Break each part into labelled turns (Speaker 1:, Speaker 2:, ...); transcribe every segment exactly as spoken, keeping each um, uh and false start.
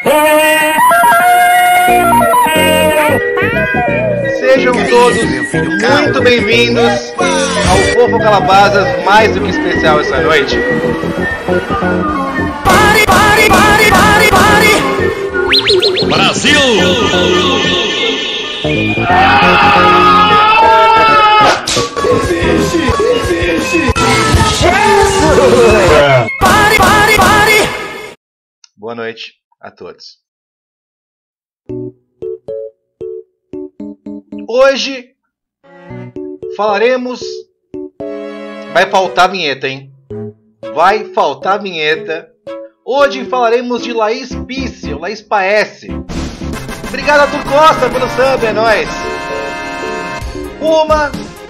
Speaker 1: Sejam todos muito bem-vindos ao Fofo Calabazas, mais do que especial essa noite.
Speaker 2: Pare, pare, pare, pare, pare.
Speaker 3: Brasil!
Speaker 2: Pare, pare, pare.
Speaker 1: Boa noite a todos. Hoje falaremos... Vai faltar vinheta, hein? Vai faltar vinheta. Hoje falaremos de Laís Pício, Laís Paese. Obrigado a Arthur Costa pelo sub, é nóis. Uma...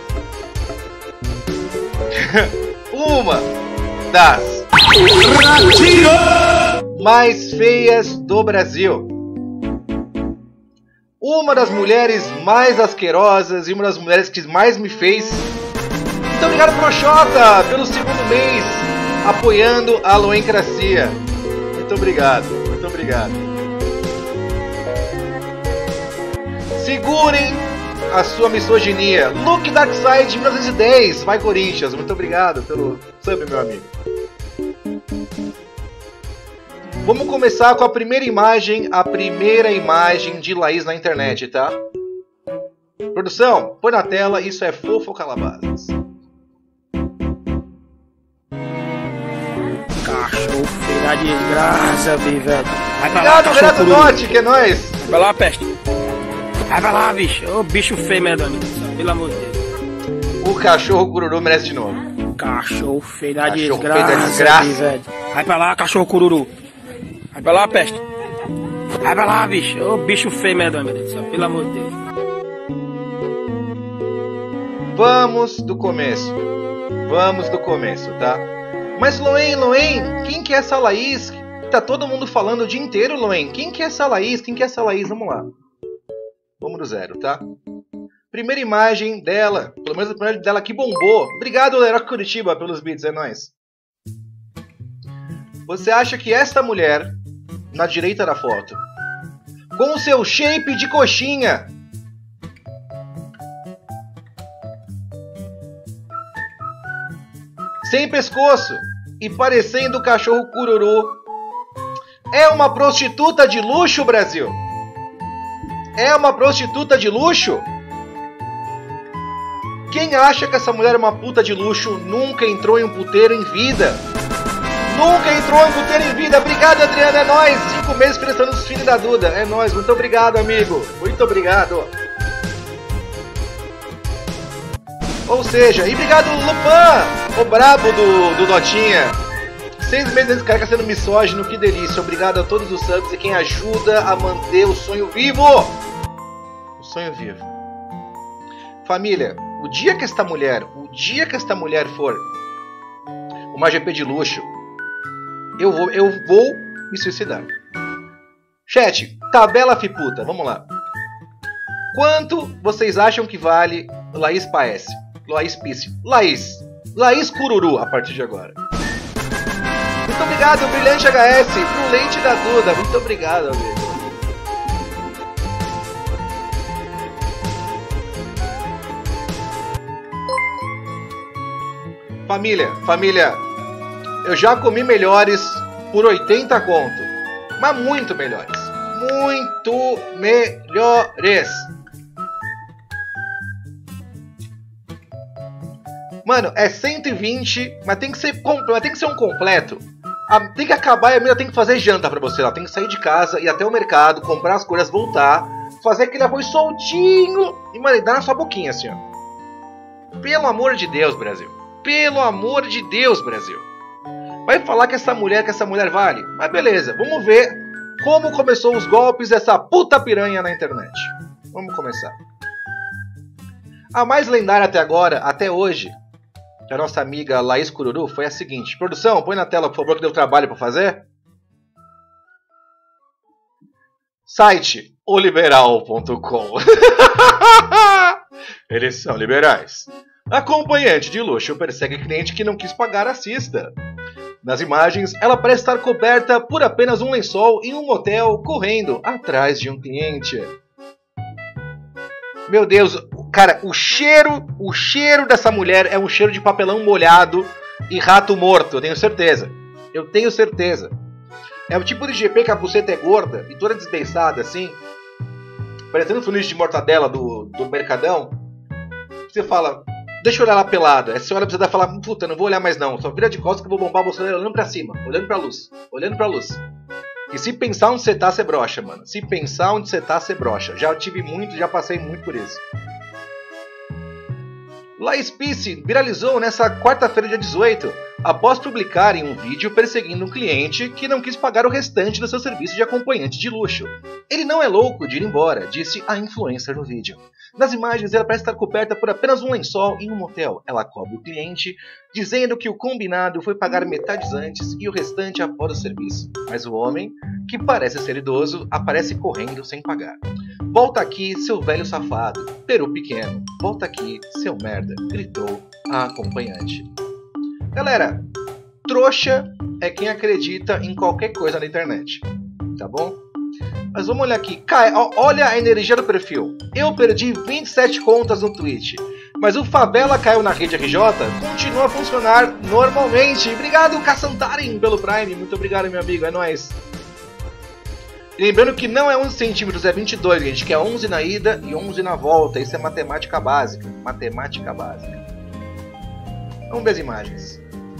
Speaker 1: Uma das mais feias do Brasil. Uma das mulheres mais asquerosas e uma das mulheres que mais me fez. Muito obrigado, Proxota, pelo segundo mês apoiando a Loencracia. Muito obrigado, muito obrigado. Segurem a sua misoginia. Luke Darkseid mil novecentos e dez, vai Corinthians. Muito obrigado pelo sub, meu amigo. Vamos começar com a primeira imagem, a primeira imagem de Laís na internet, tá? Produção, põe na tela, isso é Fofo Calabazas.
Speaker 4: Cachorro feio da desgraça, bi, velho. Vai pra
Speaker 1: Obrigado,
Speaker 4: lá,
Speaker 1: Renato
Speaker 4: cachorro
Speaker 1: Norte, que é nóis.
Speaker 4: Vai pra lá, peste. Vai pra lá, bicho. Ô, bicho feio, medonho. Pelo amor de Deus.
Speaker 1: O cachorro cururu merece de novo.
Speaker 4: Cachorro feio da
Speaker 1: Cachorro
Speaker 4: desgraça,
Speaker 1: feio da desgraça.
Speaker 4: bi, velho. Vai pra lá, cachorro cururu. Vai pra lá, peste. Vai pra lá, bicho. Ô, bicho feio, medonho, meu Deus do céu. Pelo amor de Deus.
Speaker 1: Vamos do começo. Vamos do começo, tá? Mas Loen, Loen, quem que é essa Laís? Tá todo mundo falando o dia inteiro, Loen. Quem que é essa Laís? Quem que é essa Laís? Vamos lá. Vamos do zero, tá? Primeira imagem dela. Pelo menos a primeira dela que bombou. Obrigado, Leroy Curitiba, pelos beats, é nóis. Você acha que esta mulher, na direita da foto, com o seu shape de coxinha, sem pescoço e parecendo o cachorro cururu, é uma prostituta de luxo, Brasil? É uma prostituta de luxo? Quem acha que essa mulher é uma puta de luxo nunca entrou em um puteiro em vida? Nunca entrou em um puteiro em vida. Obrigado, Adriana, é nóis. Cinco meses prestando os filhos da Duda. É nóis, muito obrigado, amigo. Muito obrigado. Ou seja, e obrigado, Lupan, o brabo do, do Dotinha. Seis meses desse cara sendo misógino, que delícia. Obrigado a todos os subs e quem ajuda a manter o sonho vivo. O sonho vivo. Família, o dia que esta mulher, o dia que esta mulher for uma G P de luxo, eu vou, eu vou me suicidar. Chat, tabela fiputa, vamos lá. Quanto vocês acham que vale Laís Paese? Laís Pício. Laís. Laís Cururu, a partir de agora. Muito obrigado, Brilhante H S, pro leite da Duda. Muito obrigado, amigo. Família, família, eu já comi melhores por oitenta conto. Mas muito melhores. Muito melhores. Mano, é cento e vinte, mas tem que ser, mas tem que ser um completo. A, tem que acabar e a menina tem que fazer janta pra você. Ela tem que sair de casa, ir até o mercado, comprar as coisas, voltar, fazer aquele arroz soltinho e, mano, dar na sua boquinha assim, ó. Pelo amor de Deus, Brasil. Pelo amor de Deus, Brasil. Vai falar que essa mulher, que essa mulher vale? Mas beleza, vamos ver como começou os golpes dessa puta piranha na internet. Vamos começar. A mais lendária até agora, até hoje, que a nossa amiga Laís Cururu, foi a seguinte. Produção, põe na tela, por favor, que deu trabalho para fazer. Site o liberal ponto com. Eles são liberais. Acompanhante de luxo persegue cliente que não quis pagar assista. Nas imagens, ela parece estar coberta por apenas um lençol em um motel, correndo atrás de um cliente. Meu Deus, cara, o cheiro, o cheiro dessa mulher é um cheiro de papelão molhado e rato morto, eu tenho certeza. Eu tenho certeza. É o tipo de G P que a buceta é gorda e toda desbeiçada assim, parecendo um sanduíche de mortadela do, do Mercadão. Você fala, deixa eu olhar lá pelada. Aí você olha pra você dar e fala, puta, não vou olhar mais não. Só vira de costas que eu vou bombar você olhando pra cima, olhando pra luz, olhando pra luz. E se pensar onde você tá, você brocha, mano. Se pensar onde você tá, você brocha. Já tive muito, já passei muito por isso. Laís Pice viralizou nessa quarta-feira, dia dezoito, após publicar em um vídeo perseguindo um cliente que não quis pagar o restante do seu serviço de acompanhante de luxo. Ele não é louco de ir embora, disse a influencer no vídeo. Nas imagens, ela parece estar coberta por apenas um lençol em um motel. Ela cobra o cliente, dizendo que o combinado foi pagar metade antes e o restante após o serviço. Mas o homem, que parece ser idoso, aparece correndo sem pagar. Volta aqui, seu velho safado, peru pequeno. Volta aqui, seu merda, gritou a acompanhante. Galera, trouxa é quem acredita em qualquer coisa na internet, tá bom? Mas vamos olhar aqui. Cai, olha a energia do perfil. Eu perdi vinte e sete contas no Twitch, mas o Favela Caiu na Rede R J continua a funcionar normalmente. Obrigado, Caçantarem, pelo Prime. Muito obrigado, meu amigo. É nóis. Lembrando que não é onze centímetros, é vinte e dois, gente, que é onze na ida e onze na volta. Isso é matemática básica. Matemática básica. Vamos ver as imagens.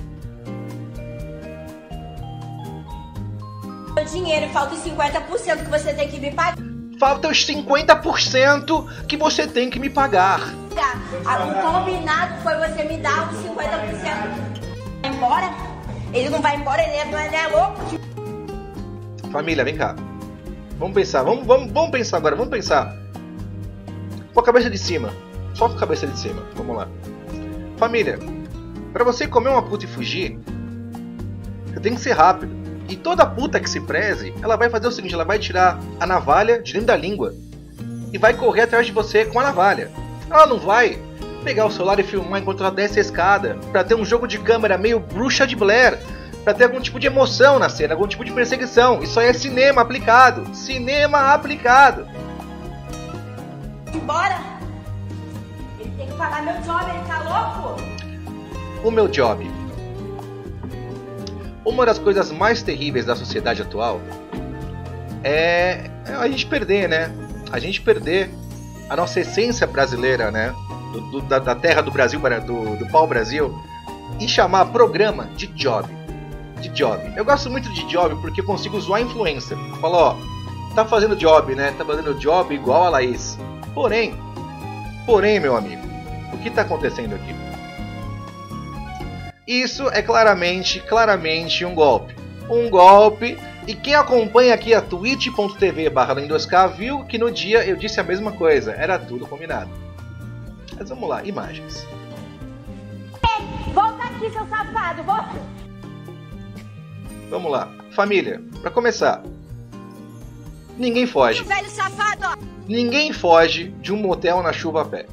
Speaker 3: O dinheiro, falta os cinquenta por cento que você tem que me pagar.
Speaker 1: Falta os cinquenta por cento que você tem que me pagar.
Speaker 3: O combinado foi você me dar os cinquenta por cento. Vai embora? Ele não vai embora, ele não é, ele é louco.
Speaker 1: Família, vem cá. Vamos pensar, vamos, vamos, vamos pensar agora, vamos pensar. Com a cabeça de cima. Só com a cabeça de cima, vamos lá. Família, pra você comer uma puta e fugir, você tem que ser rápido. E toda puta que se preze, ela vai fazer o seguinte, ela vai tirar a navalha de dentro da língua e vai correr atrás de você com a navalha. Ela não vai pegar o celular e filmar enquanto ela desce a escada, pra ter um jogo de câmera meio Bruxa de Blair, pra ter algum tipo de emoção na cena, algum tipo de perseguição. Isso aí é cinema aplicado. Cinema aplicado.
Speaker 3: Embora? Ele tem que pagar meu job, ele tá louco?
Speaker 1: O meu job. Uma das coisas mais terríveis da sociedade atual é a gente perder, né? A gente perder a nossa essência brasileira, né? Do, do, da, da terra do Brasil, do, do pau-brasil, e chamar programa de job. De job. Eu gosto muito de job porque eu consigo zoar influencer. Falo, ó, tá fazendo job, né? Tá fazendo job igual a Laís. Porém, porém, meu amigo, o que tá acontecendo aqui? Isso é claramente, claramente um golpe. Um golpe. E quem acompanha aqui a twitch ponto tv barra além dois K viu que no dia eu disse a mesma coisa. Era tudo combinado. Mas vamos lá, imagens.
Speaker 3: Volta aqui, seu safado, volta!
Speaker 1: Vamos lá. Família, pra começar. Ninguém foge.
Speaker 3: Velho safado!
Speaker 1: Ninguém foge de um motel na chuva a pé.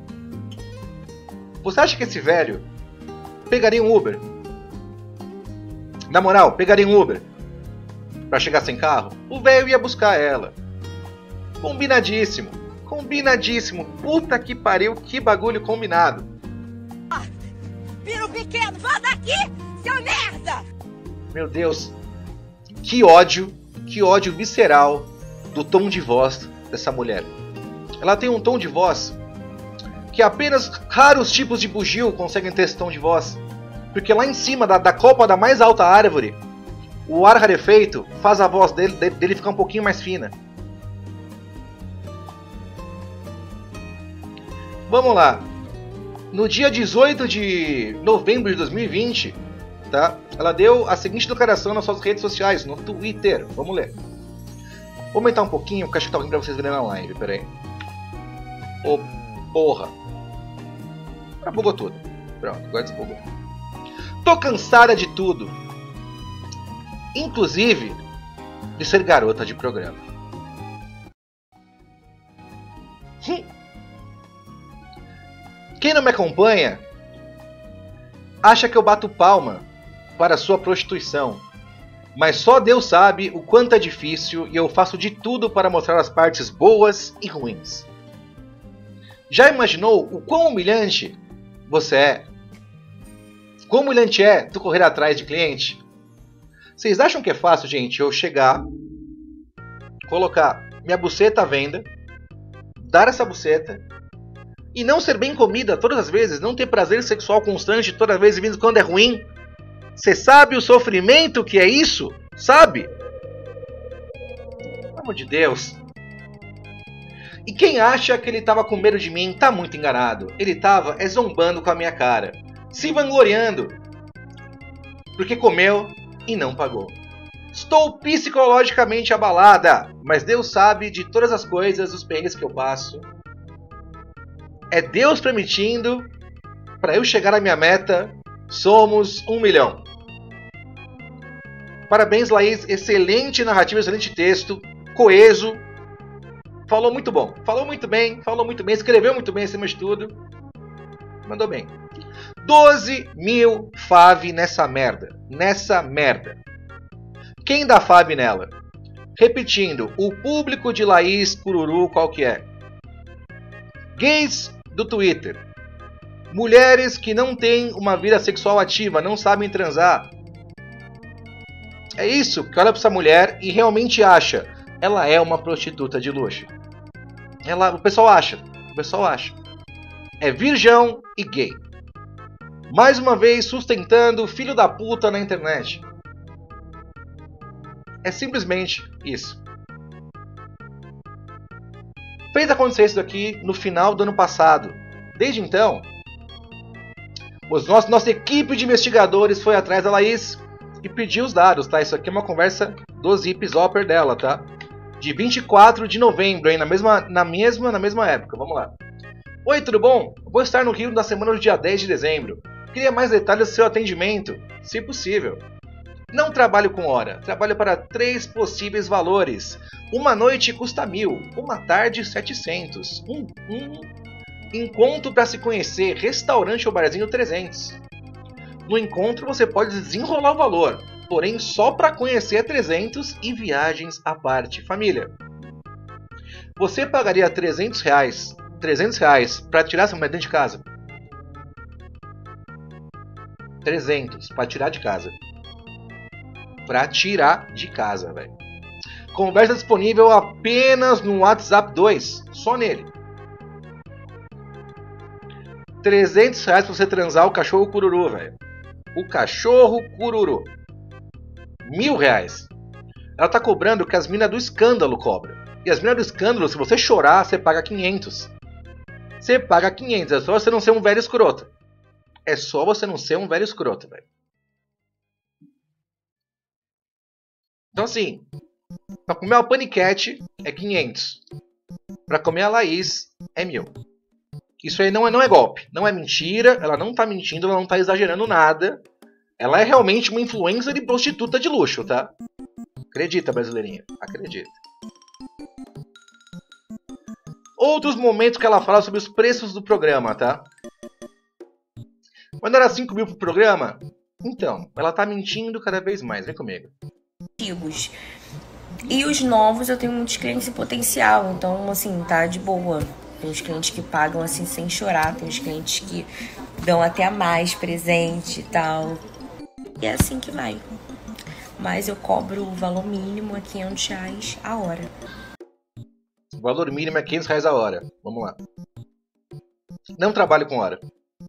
Speaker 1: Você acha que esse velho pegaria um Uber? Na moral, pegaria um Uber pra chegar sem carro? O velho ia buscar ela. Combinadíssimo. Combinadíssimo. Puta que pariu, que bagulho combinado.
Speaker 3: Piro pequeno, volta aqui, seu merda!
Speaker 1: Meu Deus. Que ódio, que ódio visceral do tom de voz dessa mulher. Ela tem um tom de voz que apenas raros tipos de bugio conseguem ter esse tom de voz. Porque lá em cima da, da copa da mais alta árvore, o ar rarefeito faz a voz dele, dele ficar um pouquinho mais fina. Vamos lá. No dia dezoito de novembro de dois mil e vinte, tá? Ela deu a seguinte declaração nas suas redes sociais, no Twitter. Vamos ler. Vou aumentar um pouquinho, porque acho que tá ruim pra vocês verem na live. Pera aí. Ô, porra. Ah, bugou tudo. Pronto, agora desbugou. Tô cansada de tudo. Inclusive de ser garota de programa. Hum. Quem não me acompanha acha que eu bato palma para sua prostituição. Mas só Deus sabe o quanto é difícil e eu faço de tudo para mostrar as partes boas e ruins. Já imaginou o quão humilhante você é? Quão humilhante é tu correr atrás de cliente? Vocês acham que é fácil, gente, eu chegar, colocar minha buceta à venda, dar essa buceta e não ser bem comida todas as vezes, não ter prazer sexual constante toda vez e vindo quando é ruim? Você sabe o sofrimento que é isso? Sabe? Pelo amor de Deus. E quem acha que ele estava com medo de mim tá muito enganado. Ele estava é zombando com a minha cara, se vangloriando, porque comeu e não pagou. Estou psicologicamente abalada, mas Deus sabe de todas as coisas, os perrengues que eu passo. É Deus permitindo para eu chegar à minha meta. Somos um milhão. Parabéns, Laís. Excelente narrativa, excelente texto, coeso. Falou muito bom. Falou muito bem, falou muito bem, escreveu muito bem acima de tudo. Mandou bem. doze mil fave nessa merda. Nessa merda. Quem dá fave nela? Repetindo, o público de Laís Cururu qual que é? Gays do Twitter. Mulheres que não têm uma vida sexual ativa, não sabem transar. É isso que olha para essa mulher e realmente acha. Ela é uma prostituta de luxo. Ela, o pessoal acha. O pessoal acha. É virgão e gay. Mais uma vez sustentando o filho da puta na internet. É simplesmente isso. Fez acontecer isso daqui no final do ano passado. Desde então, os nossos, nossa equipe de investigadores foi atrás da Laís e pediu os dados, tá? Isso aqui é uma conversa do Zip Zopper dela, tá? De vinte e quatro de novembro, hein? Na mesma, na mesma, na mesma época. Vamos lá. Oi, tudo bom? Vou estar no Rio na semana do dia dez de dezembro. Queria mais detalhes do seu atendimento, se possível. Não trabalho com hora, trabalho para três possíveis valores. Uma noite custa mil, uma tarde setecentos. Um, um encontro para se conhecer, restaurante ou barzinho trezentos. No encontro você pode desenrolar o valor, porém só para conhecer é trezentos e viagens à parte. Família, você pagaria trezentos reais, trezentos reais para tirar essa mulher dentro de casa? trezentos para tirar de casa. Pra tirar de casa, velho. Conversa disponível apenas no WhatsApp dois. Só nele. trezentos reais pra você transar o cachorro cururu, velho. O cachorro cururu. Mil reais. Ela tá cobrando o que as minas do escândalo cobram. E as minas do escândalo, se você chorar, você paga quinhentos. Você paga quinhentos. É só você não ser um velho escroto. É só você não ser um velho escroto, velho. Então assim, pra comer uma paniquete é quinhentos. Pra comer a Laís é mil. Isso aí não é, não é golpe, não é mentira, ela não tá mentindo, ela não tá exagerando nada. Ela é realmente uma influencer de prostituta de luxo, tá? Acredita, brasileirinha, acredita. Outros momentos que ela fala sobre os preços do programa, tá? Mas não era cinco mil pro programa? Então, ela tá mentindo cada vez mais, vem comigo.
Speaker 5: Antigos. E os novos eu tenho muitos clientes em potencial, então assim, tá de boa. Tem os clientes que pagam assim sem chorar, tem os clientes que dão até a mais presente e tal. E é assim que vai. Mas eu cobro o valor mínimo a quinhentos reais a hora.
Speaker 1: O valor mínimo é quinhentos reais a hora. Vamos lá. Não trabalho com hora.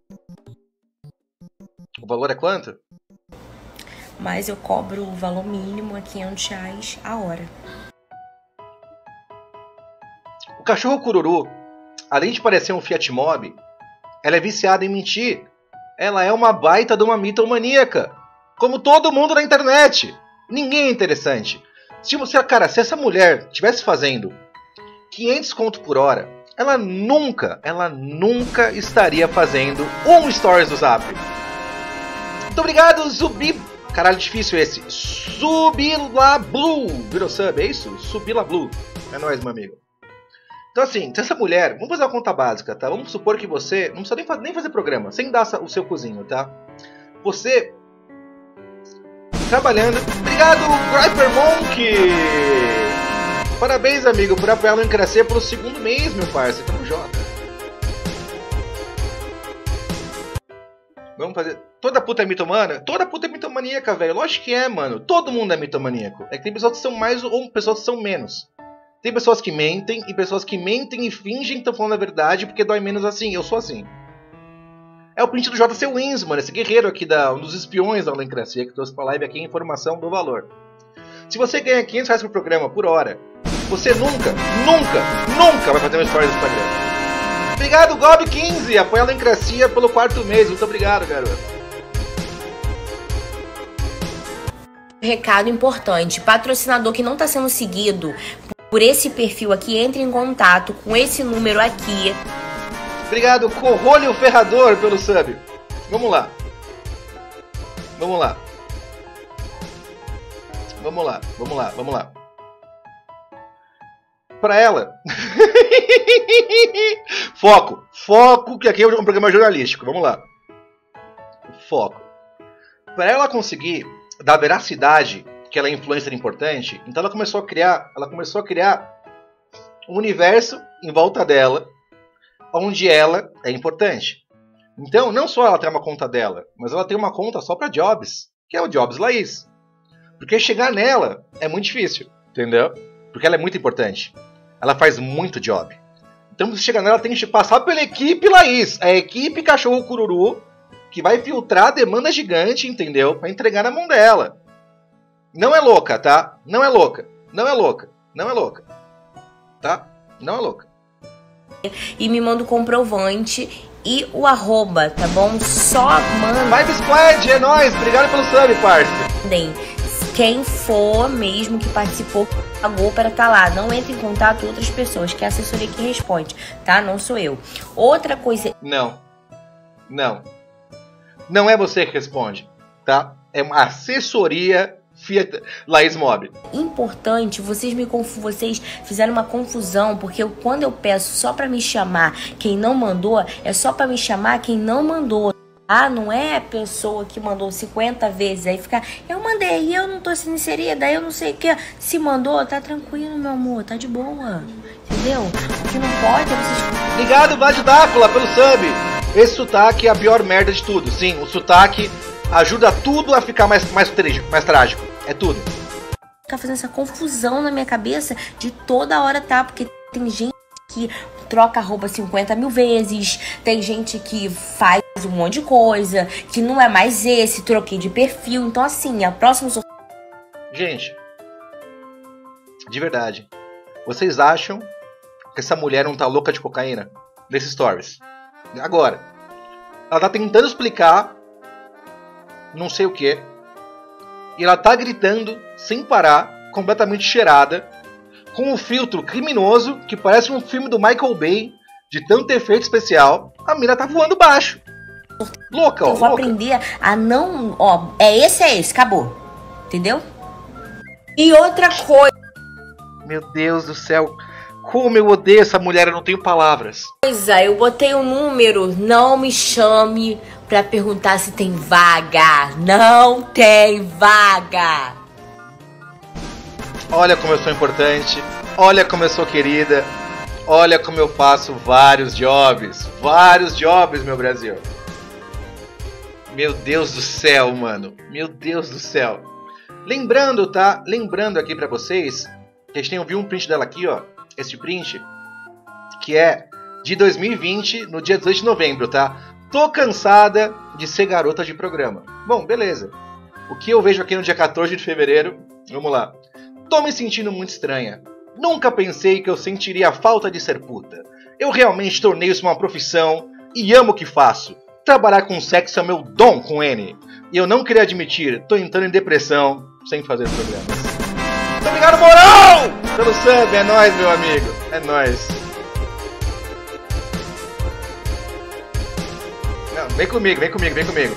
Speaker 1: O valor é quanto?
Speaker 5: Mas eu cobro o valor mínimo a quinhentos reais a hora.
Speaker 1: O cachorro cururu, além de parecer um Fiat Mobi, ela é viciada em mentir. Ela é uma baita de uma mitomaníaca. Como todo mundo na internet. Ninguém é interessante. Se você, cara, se essa mulher estivesse fazendo quinhentos conto por hora, ela nunca, ela nunca estaria fazendo um stories do Zap. Muito obrigado, Zubi. Caralho, difícil esse. Subila Blue. Virou sub, é isso? Subila Blue. É nóis, meu amigo. Então assim, se essa mulher... Vamos fazer uma conta básica, tá? Vamos supor que você... Não precisa nem fazer, nem fazer programa. Sem dar o seu cozinho, tá? Você trabalhando. Obrigado, Griper Monk! Parabéns, amigo, por apoiar no Crescer pelo segundo mês, meu parceiro. Tamo junto. Vamos fazer... Toda puta é mitomana? Toda puta é mitomaníaca, velho. Lógico que é, mano. Todo mundo é mitomaníaco. É que tem pessoas que são mais ou pessoas que são menos. Tem pessoas que mentem e pessoas que mentem e fingem que estão falando a verdade porque dói menos assim. Eu sou assim. É o print do J C Wins, mano. Esse guerreiro aqui, da, um dos espiões da Alencracia, que trouxe pra live aqui a informação do valor. Se você ganha quinhentos reais por programa por hora, você nunca, nunca, nunca vai fazer uma story no Instagram. Obrigado, Gob quinze. Apoia a Alencracia pelo quarto mês. Muito obrigado, garoto.
Speaker 5: Recado importante. Patrocinador que não está sendo seguido por esse perfil aqui, entre em contato com esse número aqui.
Speaker 1: Obrigado, Corrolho Ferrador, pelo sub. Vamos lá. Vamos lá. Vamos lá, vamos lá, vamos lá. Pra ela. Foco. Foco, que aqui é um programa jornalístico. Vamos lá. Foco. Pra ela conseguir dar veracidade que ela é influencer importante, então ela começou a criar, ela começou a criar um universo em volta dela, onde ela é importante. Então, não só ela tem uma conta dela, mas ela tem uma conta só para Jobs, que é o Jobs Laís. Porque chegar nela é muito difícil, entendeu? Porque ela é muito importante. Ela faz muito job. Então, pra você chegar nela, tem que passar pela equipe Laís, a equipe Cachorro Cururu, que vai filtrar a demanda gigante, entendeu? Para entregar na mão dela. Não é louca, tá? Não é louca. Não é louca. Não é louca. Tá? Não é louca.
Speaker 5: E me manda o comprovante e o arroba, tá bom? Só manda.
Speaker 1: Vibe Squad, é nóis. Obrigado pelo sub, parceiro.
Speaker 5: Quem for mesmo que participou, pagou para estar lá. Não entre em contato com outras pessoas, que é a assessoria que responde, tá? Não sou eu. Outra coisa...
Speaker 1: Não. Não. Não é você que responde, tá? É uma assessoria Fiat Laís Mob.
Speaker 5: Importante, vocês me confu vocês fizeram uma confusão, porque eu, quando eu peço só pra me chamar quem não mandou, é só pra me chamar quem não mandou. Ah, não é a pessoa que mandou cinquenta vezes, aí fica, eu mandei e eu não tô sendo inserida, eu não sei o que. Se mandou, tá tranquilo, meu amor, tá de boa. Entendeu? O que não pode é vocês...
Speaker 1: Obrigado, Vlad Dácula, pelo sub. Esse sotaque é a pior merda de tudo. Sim, o sotaque ajuda tudo a ficar mais, mais, mais trágico. É tudo.
Speaker 5: Ficar fazendo essa confusão na minha cabeça de toda hora, tá? Porque tem gente que troca arroba cinquenta mil vezes, tem gente que faz um monte de coisa, que não é mais esse, troquei de perfil. Então, assim, a próxima...
Speaker 1: Gente, de verdade, vocês acham que essa mulher não tá louca de cocaína? Nesses stories. Agora, ela tá tentando explicar não sei o que, e ela tá gritando sem parar, completamente cheirada, com um filtro criminoso que parece um filme do Michael Bay, de tanto efeito especial. A mina tá voando baixo. Louca, ó.
Speaker 5: Eu vou
Speaker 1: louca.
Speaker 5: aprender a não... Ó, é esse, é esse, acabou. Entendeu? E outra coisa...
Speaker 1: Meu Deus do céu. Como eu odeio essa mulher, eu não tenho palavras.
Speaker 5: Coisa, eu botei um número, não me chame pra perguntar se tem vaga. Não tem vaga.
Speaker 1: Olha como eu sou importante, olha como eu sou querida, olha como eu faço vários jobs, vários jobs, meu Brasil. Meu Deus do céu, mano, meu Deus do céu. Lembrando, tá? Lembrando aqui pra vocês, que a gente tem ouvido um print dela aqui, ó, esse print, que é de dois mil e vinte, no dia dezoito de novembro, tá? Tô cansada de ser garota de programa. Bom, beleza. O que eu vejo aqui no dia quatorze de fevereiro, vamos lá. Tô me sentindo muito estranha. Nunca pensei que eu sentiria a falta de ser puta. Eu realmente tornei isso uma profissão e amo o que faço. Trabalhar com sexo é meu dom com N. E eu não queria admitir, tô entrando em depressão sem fazer programas. Muito obrigado, Moral! Pelo sub, é nóis, meu amigo. É nóis. Não, vem comigo, vem comigo, vem comigo.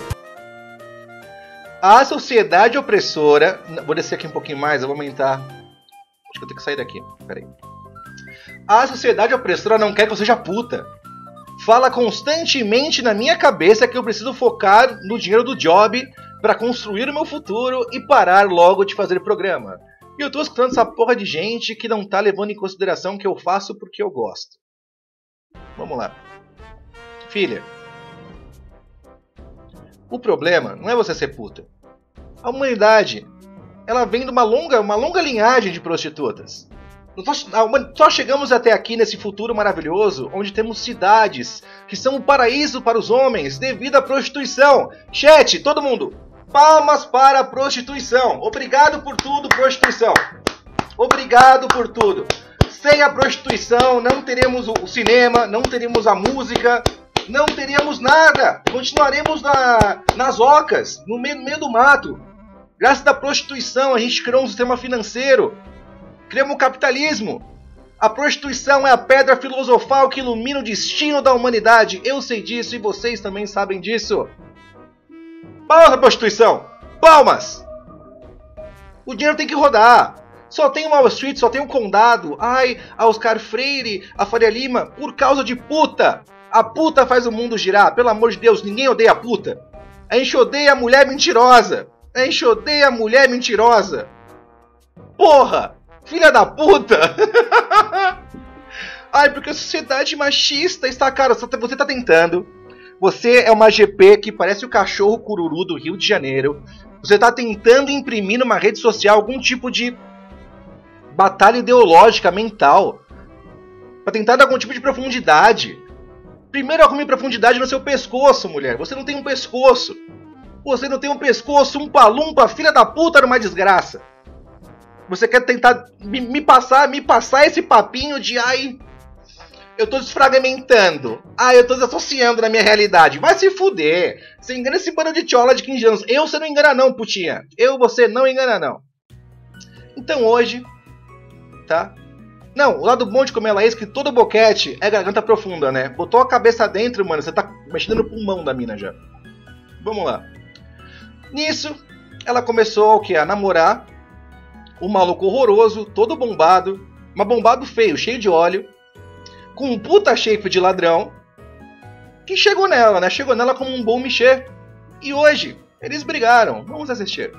Speaker 1: A sociedade opressora... Vou descer aqui um pouquinho mais, eu vou aumentar. Acho que eu tenho que sair daqui. Peraí. A sociedade opressora não quer que eu seja puta. Fala constantemente na minha cabeça que eu preciso focar no dinheiro do job para construir o meu futuro e parar logo de fazer programa. E eu tô escutando essa porra de gente que não tá levando em consideração que eu faço porque eu gosto. Vamos lá. Filha, o problema não é você ser puta. A humanidade, ela vem de uma longa, uma longa linhagem de prostitutas. Só chegamos até aqui nesse futuro maravilhoso, onde temos cidades que são um paraíso para os homens devido à prostituição. Chat, todo mundo, palmas para a prostituição. Obrigado por tudo, prostituição. Obrigado por tudo. Sem a prostituição não teremos o cinema, não teremos a música, não teríamos nada. Continuaremos na, nas ocas, no meio, no meio do mato. Graças à prostituição a gente criou um sistema financeiro. Criamos o capitalismo. A prostituição é a pedra filosofal que ilumina o destino da humanidade. Eu sei disso e vocês também sabem disso. Palmas à prostituição. Palmas. O dinheiro tem que rodar. Só tem o Wall Street, só tem o Condado. Ai, a Oscar Freire, a Faria Lima, por causa de puta. A puta faz o mundo girar. Pelo amor de Deus, ninguém odeia a puta. A gente odeia a mulher mentirosa. A gente odeia a mulher mentirosa. Porra. Filha da puta! Ai, porque a sociedade machista está... Cara, você tá tentando. Você é uma G P que parece o cachorro cururu do Rio de Janeiro. Você tá tentando imprimir numa rede social algum tipo de batalha ideológica, mental. Pra tentar dar algum tipo de profundidade. Primeiro arrume profundidade no seu pescoço, mulher. Você não tem um pescoço. Você não tem um pescoço, um palumpa, filha da puta, numa desgraça. Você quer tentar me, me passar, me passar esse papinho de ai, eu tô desfragmentando, ai, eu tô desassociando na minha realidade. Vai se fuder. Você engana esse bando de tchola de quinze anos. Eu você não engana não, putinha. Eu você não engana não. Então hoje, tá? Não, o lado bom de comer ela é esse, que todo boquete é garganta profunda, né? Botou a cabeça dentro, mano, você tá mexendo no pulmão da mina já. Vamos lá. Nisso, ela começou o que? A namorar um maluco horroroso, todo bombado, mas bombado feio, cheio de óleo, com um puta shape de ladrão, que chegou nela, né? Chegou nela como um bom mexer. E hoje, eles brigaram. Vamos assistir.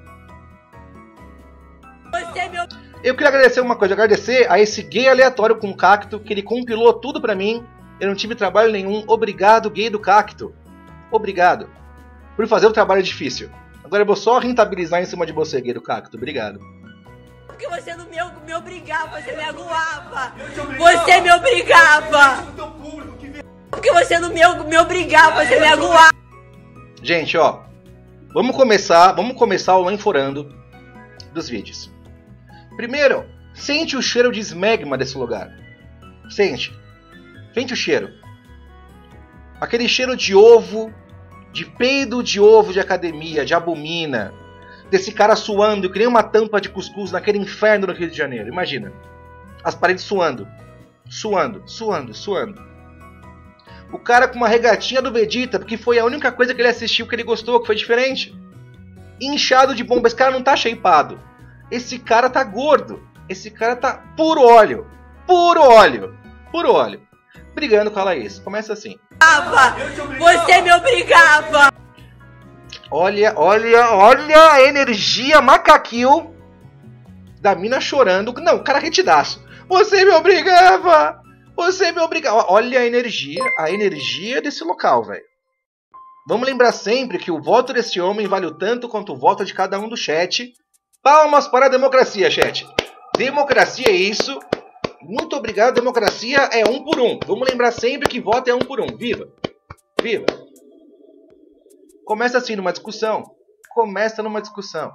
Speaker 1: Eu queria agradecer uma coisa, agradecer a esse gay aleatório com o cacto, que ele compilou tudo pra mim. Eu não tive trabalho nenhum. Obrigado, gay do cacto. Obrigado. Por fazer o trabalho difícil. Agora eu vou só rentabilizar em cima de você, gay do cacto. Obrigado.
Speaker 3: Porque você não me, me obrigava, você me aguava. Você me obrigava. Porque você não me, me obrigava, você me aguava.
Speaker 1: Gente, ó. Vamos começar, vamos começar o lanforando dos vídeos. Primeiro, sente o cheiro de esmegma desse lugar. Sente. Sente o cheiro. Aquele cheiro de ovo, de peido de ovo de academia, de abomina. Desse cara suando, que nem uma tampa de cuscuz naquele inferno no Rio de Janeiro. Imagina. As paredes suando. Suando, suando, suando. O cara com uma regatinha do Vegeta, porque foi a única coisa que ele assistiu que ele gostou, que foi diferente. Inchado de bomba. Esse cara não tá shapeado. Esse cara tá gordo. Esse cara tá puro óleo. Puro óleo. Puro óleo. Brigando com a Laís. Começa assim.
Speaker 3: Você me obrigava.
Speaker 1: Olha, olha, olha a energia macaquil da mina chorando. Não, cara retidaço. Você me obrigava. Você me obrigava. Olha a energia, a energia desse local, velho. Vamos lembrar sempre que o voto desse homem vale o tanto quanto o voto de cada um do chat. Palmas para a democracia, chat. Democracia é isso. Muito obrigado, democracia é um por um. Vamos lembrar sempre que voto é um por um. Viva! Viva! Começa assim numa discussão. Começa numa discussão.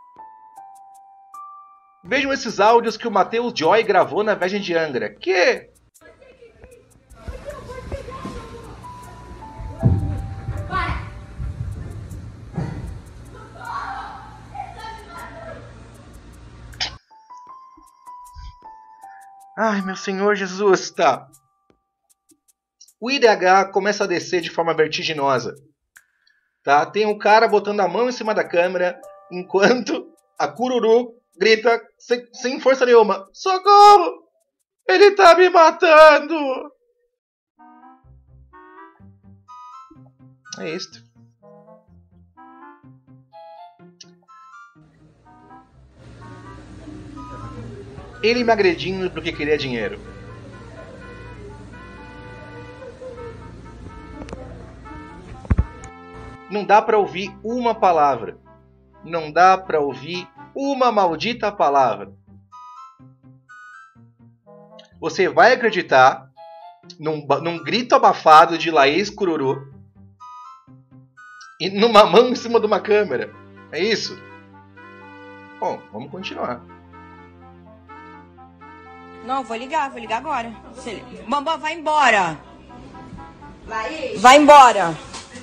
Speaker 1: Vejam esses áudios que o Matheus Joy gravou na Virgem de Angra. Que... Ai, meu Senhor Jesus, tá. O I D H começa a descer de forma vertiginosa. Tá? Tem um cara botando a mão em cima da câmera, enquanto a Cururu grita sem, sem força nenhuma. Socorro! Ele tá me matando! É isto. Ele me agredindo porque queria dinheiro. Não dá pra ouvir uma palavra. Não dá pra ouvir uma maldita palavra. Você vai acreditar num, num grito abafado de Laís Cururu e numa mão em cima de uma câmera. É isso? Bom, vamos continuar.
Speaker 3: Não, vou ligar, vou ligar agora. Bambam, vai embora. Laís. Vai embora.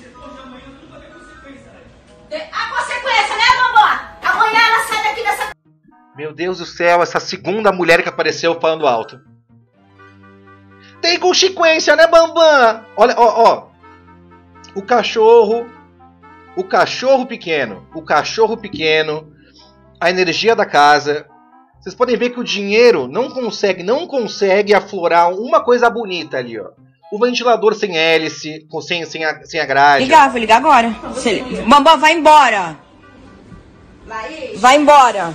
Speaker 6: A consequência, né, Bambam? Amanhã ela sai daqui dessa...
Speaker 1: Meu Deus do céu, essa segunda mulher que apareceu falando alto. Tem consequência, né, Bambam? Olha, ó, ó. O cachorro... O cachorro pequeno. O cachorro pequeno. A energia da casa. Vocês podem ver que o dinheiro não consegue, não consegue aflorar uma coisa bonita ali, ó. O ventilador sem hélice, sem, sem, a, sem a grade.
Speaker 3: Ligar, vou ligar agora. Bambam, vai embora.
Speaker 6: Laís.
Speaker 3: Vai embora.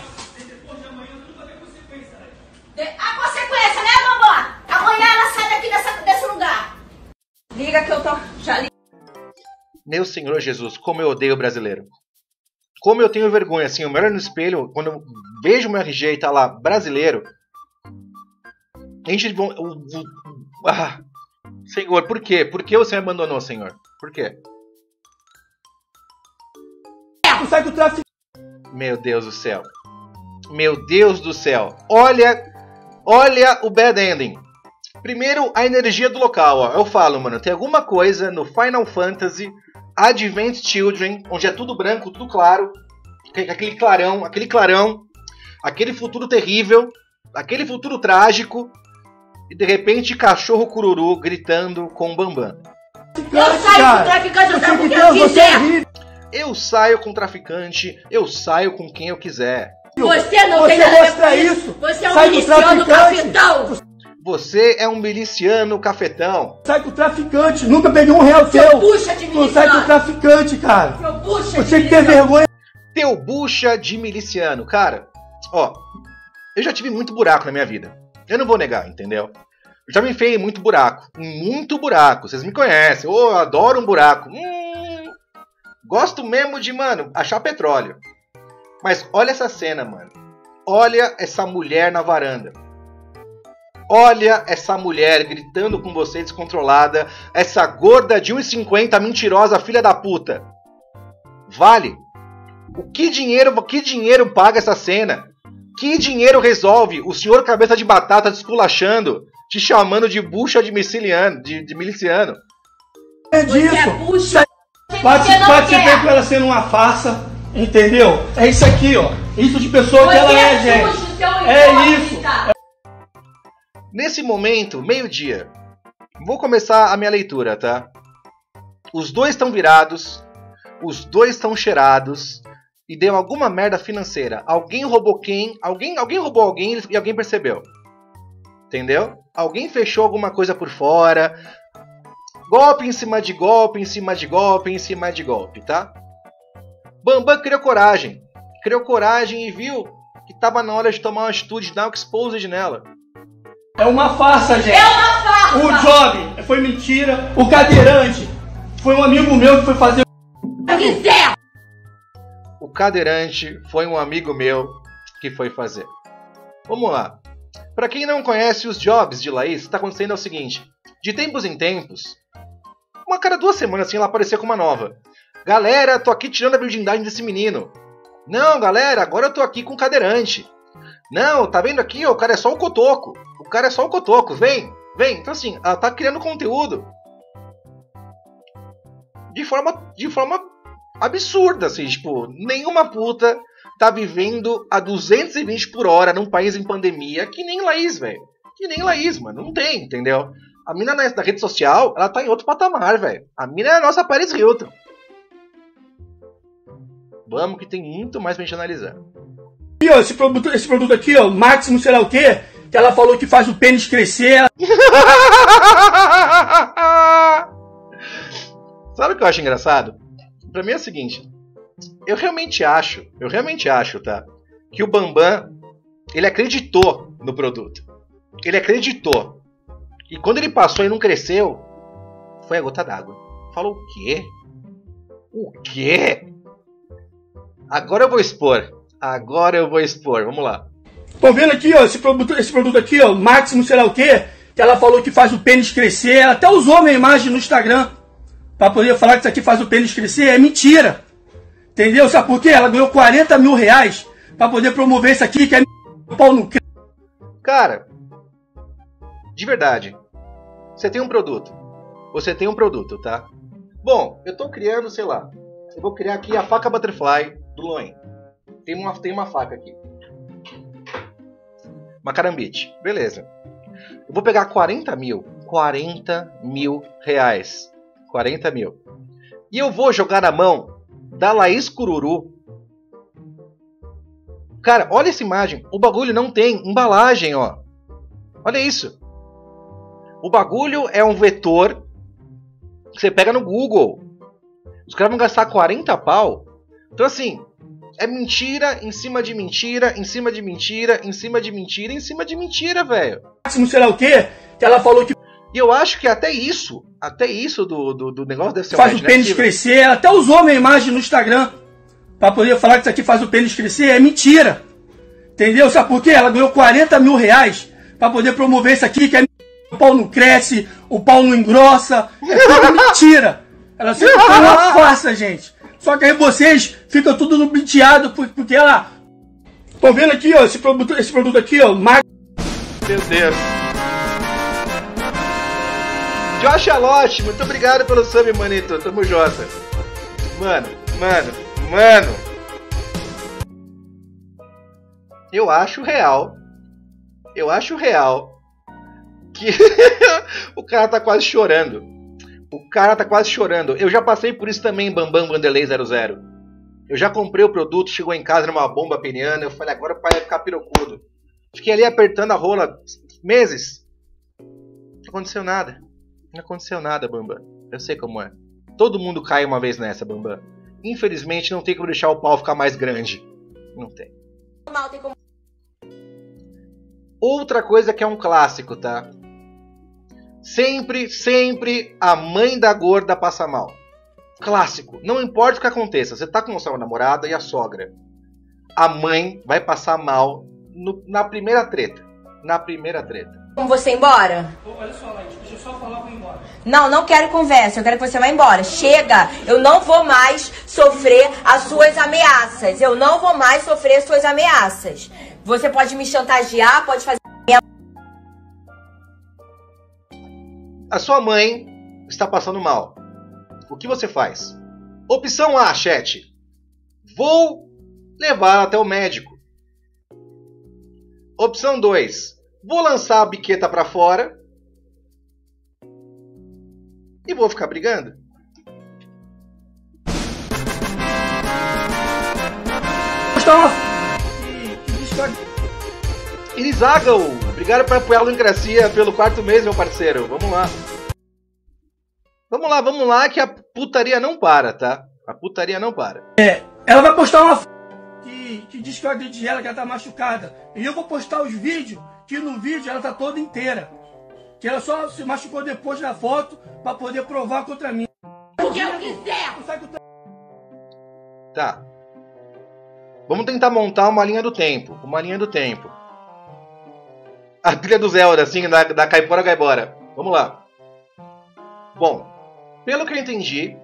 Speaker 6: A consequência, né, Bambam? Amanhã ela sai daqui dessa, desse lugar.
Speaker 3: Liga que eu tô... Já liga.
Speaker 1: Meu Senhor Jesus, como eu odeio o brasileiro. Como eu tenho vergonha, assim, eu me olho no espelho, quando eu vejo meu R G e tá lá, brasileiro. A gente... O, o, o, ah, Senhor, por quê? Por que você me abandonou, Senhor? Por quê?
Speaker 7: Sai do tráfico.
Speaker 1: Meu Deus do céu. Meu Deus do céu. Olha... Olha o bad ending. Primeiro, a energia do local. Ó. Eu falo, mano, tem alguma coisa no Final Fantasy Advent Children, onde é tudo branco, tudo claro. Aquele clarão, aquele clarão. Aquele futuro terrível. Aquele futuro trágico. E de repente, cachorro cururu gritando com o Bambam.
Speaker 6: Eu saio com o traficante, eu saio com quem eu quiser.
Speaker 1: Eu saio com o traficante, eu saio com quem eu quiser.
Speaker 6: Você não
Speaker 7: Você
Speaker 6: tem nada a ver
Speaker 7: mostra
Speaker 6: com
Speaker 7: isso.
Speaker 6: isso. Você é um
Speaker 7: Sai do
Speaker 6: miliciano
Speaker 7: traficante.
Speaker 6: cafetão.
Speaker 1: Você é um miliciano cafetão.
Speaker 7: Sai com o traficante. Nunca peguei um real
Speaker 6: Seu
Speaker 7: teu.
Speaker 6: bucha de
Speaker 7: Tu sai com o
Speaker 6: miliciano.
Speaker 7: traficante, cara.
Speaker 6: Seu bucha
Speaker 7: Você
Speaker 6: de
Speaker 7: tem que ter
Speaker 6: miliciano.
Speaker 7: vergonha.
Speaker 1: Teu bucha de miliciano. Cara, ó, eu já tive muito buraco na minha vida. Eu não vou negar, entendeu? Eu já me enfiei em muito buraco. Em muito buraco. Vocês me conhecem. Oh, eu adoro um buraco. Hum, gosto mesmo de, mano, achar petróleo. Mas olha essa cena, mano. Olha essa mulher na varanda. Olha essa mulher gritando com você descontrolada. Essa gorda de um e cinquenta mentirosa filha da puta. Vale? O que dinheiro, que dinheiro paga essa cena? Que dinheiro resolve o senhor cabeça de batata te esculachando, te chamando de bucha de miliciano? De, de miliciano?
Speaker 7: É
Speaker 6: Você é
Speaker 7: disso.
Speaker 6: bucha.
Speaker 7: Pode,
Speaker 6: Você não
Speaker 7: pode ser
Speaker 6: quer.
Speaker 7: com ela sendo uma farsa. Entendeu? É isso aqui, ó. Isso de pessoa que
Speaker 6: Você
Speaker 7: ela é,
Speaker 6: é
Speaker 7: gente.
Speaker 6: sujo, seu
Speaker 7: É
Speaker 6: hipócrita.
Speaker 1: Nesse momento, meio-dia, vou começar a minha leitura, tá? Os dois estão virados, os dois estão cheirados e deu alguma merda financeira. Alguém roubou quem? Alguém, alguém roubou alguém e alguém percebeu. Entendeu? Alguém fechou alguma coisa por fora. Golpe em cima de golpe, em cima de golpe, em cima de golpe, tá? Bambam criou coragem. Criou coragem e viu que tava na hora de tomar uma atitude, de dar um exposed nela.
Speaker 7: É uma farsa, gente.
Speaker 6: É uma farsa.
Speaker 7: O job foi mentira. O cadeirante foi um amigo meu que foi fazer.
Speaker 6: Eu quiser.
Speaker 1: O cadeirante foi um amigo meu que foi fazer. Vamos lá. Para quem não conhece os jobs de Laís, está acontecendo é o seguinte. De tempos em tempos, uma cada duas semanas assim, ela aparecia com uma nova. Galera, tô aqui tirando a virgindade desse menino. Não, galera, agora eu tô aqui com o cadeirante. Não, tá vendo aqui? Ó, o cara é só o cotoco. O cara é só o cotoco. Vem, vem. Então assim, ela tá criando conteúdo de forma, de forma absurda, assim, tipo, nenhuma puta tá vivendo a duzentos e vinte por hora num país em pandemia que nem Laís, velho. Que nem Laís, mano. Não tem, entendeu? A mina na, na rede social, ela tá em outro patamar, velho. A mina é a nossa Paris Hilton. Vamos que tem muito mais pra gente analisar.
Speaker 7: E, ó, esse produto, esse produto aqui, ó, Máximo sei lá o quê, que ela falou que faz o pênis crescer.
Speaker 1: Sabe o que eu acho engraçado? Pra mim é o seguinte. Eu realmente acho, eu realmente acho, tá? Que o Bambam, ele acreditou no produto. Ele acreditou. E quando ele passou e não cresceu, foi a gota d'água. Falou o quê? O quê? Agora eu vou expor. Agora eu vou expor. Vamos lá.
Speaker 7: Tô vendo aqui, ó, esse produto, esse produto aqui, ó, Máximo sei lá o quê, que ela falou que faz o pênis crescer. Ela até usou a minha imagem no Instagram pra poder falar que isso aqui faz o pênis crescer. É mentira. Entendeu? Sabe por quê? Ela ganhou quarenta mil reais pra poder promover isso aqui, que é pau no c...
Speaker 1: Cara, de verdade, você tem um produto. Você tem um produto, tá? Bom, eu tô criando, sei lá. Eu vou criar aqui a faca butterfly do Loen. Tem uma, tem uma faca aqui. Uma carambite. Beleza. Eu vou pegar quarenta mil. quarenta mil reais. quarenta mil. E eu vou jogar na mão da Laís Cururu. Cara, olha essa imagem. O bagulho não tem embalagem, ó. Olha isso. O bagulho é um vetor que você pega no Google. Os caras vão gastar quarenta pau. Então assim, é mentira em cima de mentira, em cima de mentira, em cima de mentira, em cima de mentira, velho.
Speaker 7: Máximo sei lá o quê, que ela falou que
Speaker 1: E eu acho que até isso, até isso do, do, do negócio deve ser
Speaker 7: faz o pênis crescer. Ela até usou a minha imagem no Instagram pra poder falar que isso aqui faz o pênis crescer. É mentira. Entendeu? Sabe por quê? Ela ganhou quarenta mil reais pra poder promover isso aqui, que é o pau não cresce, o pau não engrossa. É tudo mentira. Ela sempre foi uma farsa, gente. Só que aí vocês ficam tudo no penteado porque ela... Tô vendo aqui, ó, esse produto, esse produto aqui, ó, Max...
Speaker 1: Meu Deus. Josh Alote, muito obrigado pelo sub, manito. Tamo Jota. Mano, mano, mano. Eu acho real. Eu acho real que o cara tá quase chorando. O cara tá quase chorando. Eu já passei por isso também, Bambam Vanderlei zero zero. Eu já comprei o produto, chegou em casa numa bomba peniana. Eu falei, agora o pai vai ficar pirocudo. Fiquei ali apertando a rola meses. Não aconteceu nada. Não aconteceu nada, Bambam. Eu sei como é. Todo mundo cai uma vez nessa, Bambam. Infelizmente não tem como deixar o pau ficar mais grande. Não tem. Outra coisa que é um clássico, tá? Sempre, sempre a mãe da gorda passa mal. Clássico. Não importa o que aconteça. Você tá com a sua namorada e a sogra. A mãe vai passar mal no, na primeira treta. Na primeira treta.
Speaker 3: Vamos você embora?
Speaker 7: Olha só, Laís, deixa eu só falar pra ir embora.
Speaker 3: Não, não quero conversa. Eu quero que você vá embora. Chega. Eu não vou mais sofrer as suas ameaças. Eu não vou mais sofrer as suas ameaças. Você pode me chantagear, pode fazer...
Speaker 1: A sua mãe está passando mal. O que você faz? Opção A, chat. Vou levar até o médico. Opção dois. Vou lançar a biqueta para fora. E vou ficar brigando. Irizaga, obrigado por apoiar a Lucracia pelo quarto mês, meu parceiro. Vamos lá. Vamos lá, vamos lá, que a putaria não para, tá? A putaria não para.
Speaker 7: É, ela vai postar uma foto que, que diz que eu acredito ela, que ela tá machucada. E eu vou postar os vídeos, que no vídeo ela tá toda inteira. Que ela só se machucou depois na foto pra poder provar contra mim.
Speaker 6: O que eu quiser!
Speaker 1: Tá. Vamos tentar montar uma linha do tempo. Uma linha do tempo. A trilha do Zelda, assim, da, da Caipora Gaibora. Vamos lá. Bom, pelo que eu entendi,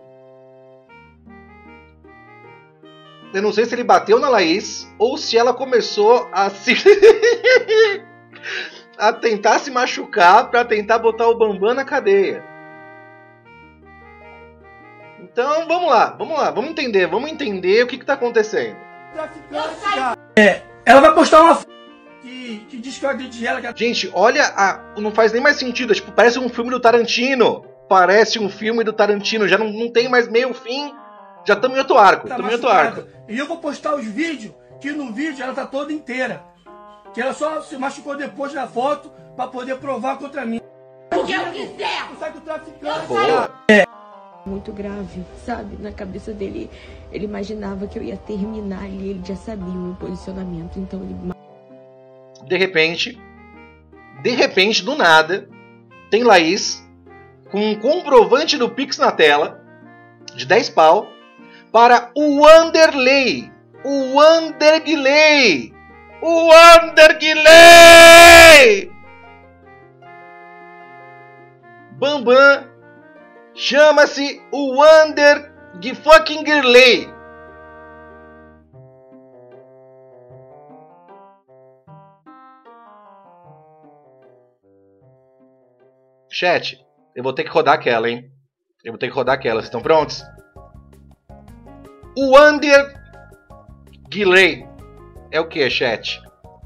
Speaker 1: eu não sei se ele bateu na Laís ou se ela começou a se... a tentar se machucar pra tentar botar o Bambam na cadeia. Então, vamos lá, vamos lá, vamos entender, vamos entender o que que tá acontecendo.
Speaker 7: É, ela vai postar uma foto que, que diz que eu acredito ela, que ela...
Speaker 1: Gente, olha, a... não faz nem mais sentido, é, tipo, parece um filme do Tarantino. Parece um filme do Tarantino, já não, não tem mais meio fim, já estamos em outro arco,
Speaker 7: tá
Speaker 1: estamos em outro arco.
Speaker 7: E eu vou postar os vídeos, que no vídeo ela tá toda inteira. Que ela só se machucou depois na foto pra poder provar contra mim.
Speaker 6: O que eu quiser!
Speaker 7: Sai do traficante.
Speaker 1: Boa.
Speaker 7: É.
Speaker 5: Muito grave, sabe? Na cabeça dele, ele imaginava que eu ia terminar ali, ele já sabia o meu posicionamento, então ele...
Speaker 1: De repente, De repente, do nada, tem Laís com um comprovante do Pix na tela de dez pau para o Wanderlei. O Wanderlei. O Wanderlei. Bambam chama-se o Wander de fucking Girley. Chat, eu vou ter que rodar aquela, hein? Eu vou ter que rodar aquela. Vocês estão prontos? O Wander Girley é o que, chat?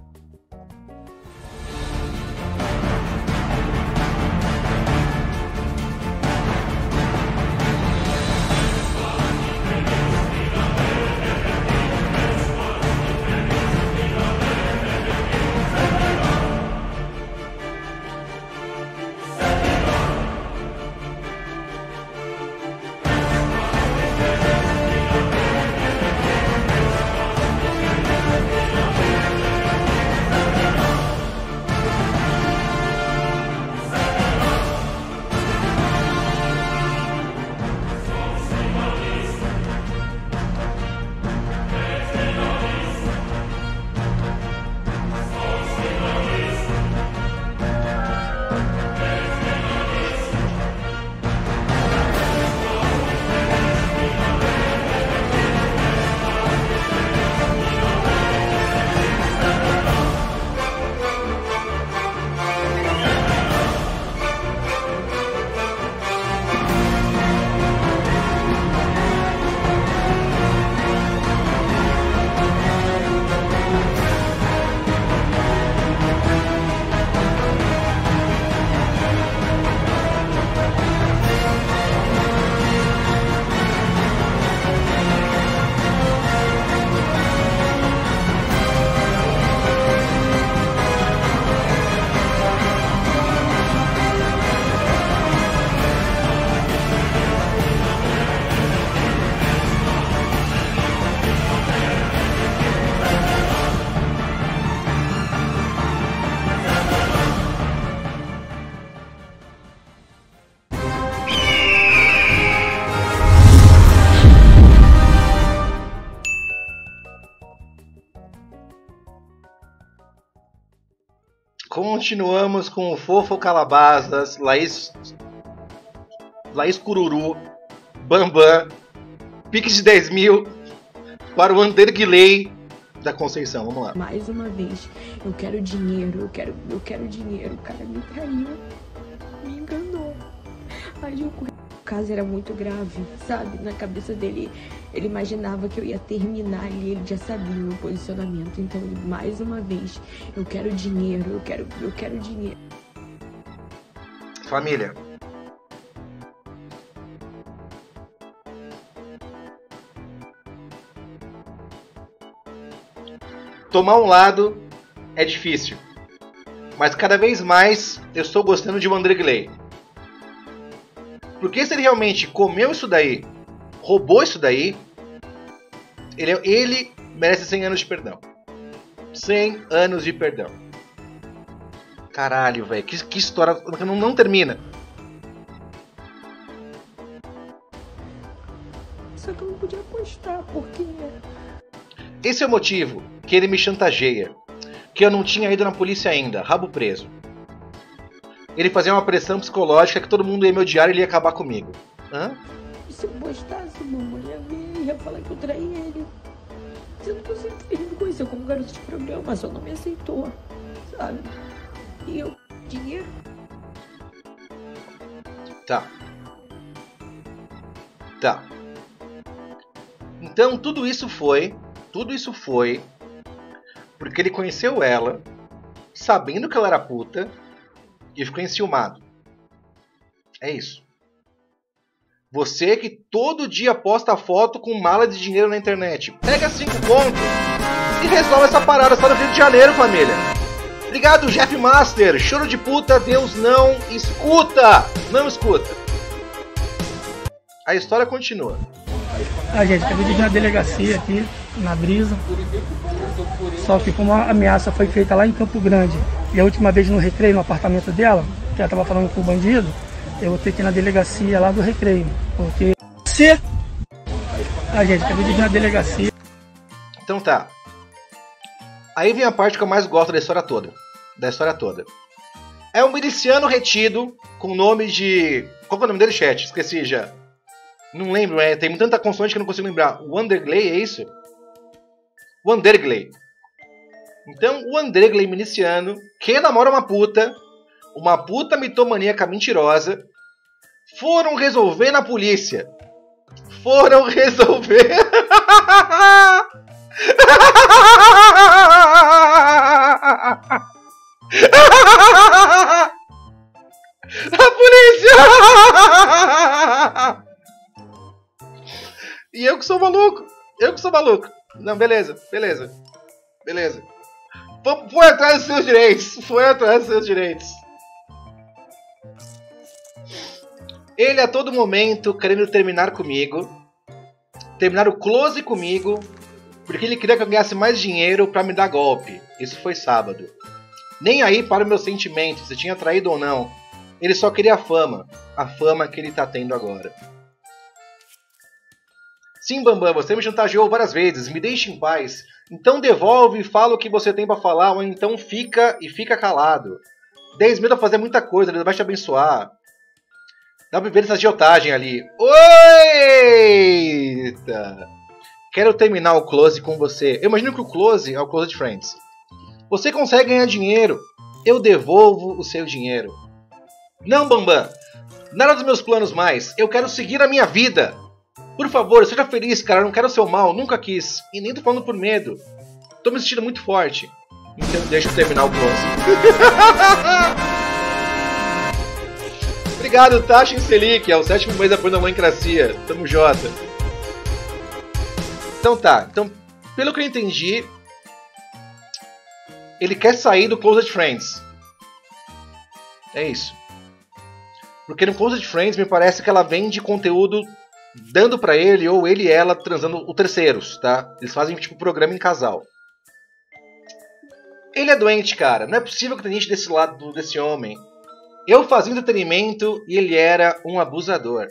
Speaker 1: Continuamos com o Fofo Calabazas, Laís, Laís Cururu, Bambam, Pix de dez mil para o Wanderlei da Conceição. Vamos lá.
Speaker 8: Mais uma vez, eu quero dinheiro, eu quero, eu quero dinheiro. O cara me traiu, me enganou. Aí eu... O caso era muito grave, sabe? Na cabeça dele, ele imaginava que eu ia terminar e ele já sabia o meu posicionamento. Então, mais uma vez, eu quero dinheiro, eu quero, eu quero dinheiro.
Speaker 1: Família. Tomar um lado é difícil, mas cada vez mais eu estou gostando de Wanderlei. Porque se ele realmente comeu isso daí, roubou isso daí, ele, ele merece cem anos de perdão. cem anos de perdão. Caralho, velho. Que, que história não, não termina.
Speaker 8: Só que eu não podia apostar, porque...
Speaker 1: Esse é o motivo que ele me chantageia. Que eu não tinha ido na polícia ainda. Rabo preso. Ele fazia uma pressão psicológica que todo mundo ia me odiar e ele ia acabar comigo. Hã?
Speaker 8: Se eu postasse, mamãe ia ver, ia falar que eu traí ele. Sendo que eu sempre fiz me conheceu como garoto de programa, só não me aceitou, sabe? E eu, dinheiro.
Speaker 1: Tá. Tá. Então tudo isso foi, tudo isso foi porque ele conheceu ela, sabendo que ela era puta, e ficou enciumado. É isso. Você que todo dia posta foto com mala de dinheiro na internet. Pega cinco contos e resolve essa parada só no Rio de Janeiro, família. Obrigado, Jeff Master. Choro de puta, Deus não escuta. Não escuta. A história continua.
Speaker 7: Ah, gente, acabei de ir na delegacia aqui. na brisa. Só que como a ameaça foi feita lá em Campo Grande, e a última vez no Recreio, no apartamento dela, que ela estava falando com o bandido, eu vou ter que ir na delegacia lá do Recreio. Porque se a gente acabou de ir na delegacia.
Speaker 1: Então tá. Aí vem a parte que eu mais gosto da história toda. Da história toda. É um miliciano retido com o nome de... Qual que é o nome dele, chat? Esqueci já. Não lembro, é. Tem tanta consoante que eu não consigo lembrar. Wandergley, é isso? Wandergley. Então, o Wandergley miliciano, que namora uma puta, uma puta mitomaníaca mentirosa, foram resolver na polícia. Foram resolver... A polícia! E eu que sou maluco. Eu que sou maluco. Não, beleza, beleza. Beleza. Foi atrás dos seus direitos. Foi atrás dos seus direitos. Ele a todo momento querendo terminar comigo. Terminar o close comigo. Porque ele queria que eu ganhasse mais dinheiro pra me dar golpe. Isso foi sábado. Nem aí para os meus sentimentos, se tinha traído ou não. Ele só queria a fama. A fama que ele tá tendo agora. Sim, Bambam, você me chantageou várias vezes. Me deixe em paz. Então devolve e fala o que você tem pra falar. Ou então fica e fica calado. dez mil a fazer muita coisa, ele vai te abençoar. Dá pra ver essa agiotagem ali. Eita! Quero terminar o close com você. Eu imagino que o close é o close de Friends. Você consegue ganhar dinheiro. Eu devolvo o seu dinheiro. Não, Bambam. Nada dos meus planos mais. Eu quero seguir a minha vida. Por favor, seja feliz, cara. Eu não quero o seu mal. Nunca quis. E nem tô falando por medo. Tô me sentindo muito forte. Então deixa eu terminar o close. Obrigado, Tashin Selic. É o sétimo mês da pornolancracia. Tamo jota. Então tá. Então, pelo que eu entendi... Ele quer sair do Closed Friends. É isso. Porque no Closed Friends me parece que ela vende conteúdo dando pra ele, ou ele e ela transando o terceiros, tá? Eles fazem tipo programa em casal. Ele é doente, cara. Não é possível que tenha gente desse lado desse homem. Eu fazia entretenimento e ele era um abusador.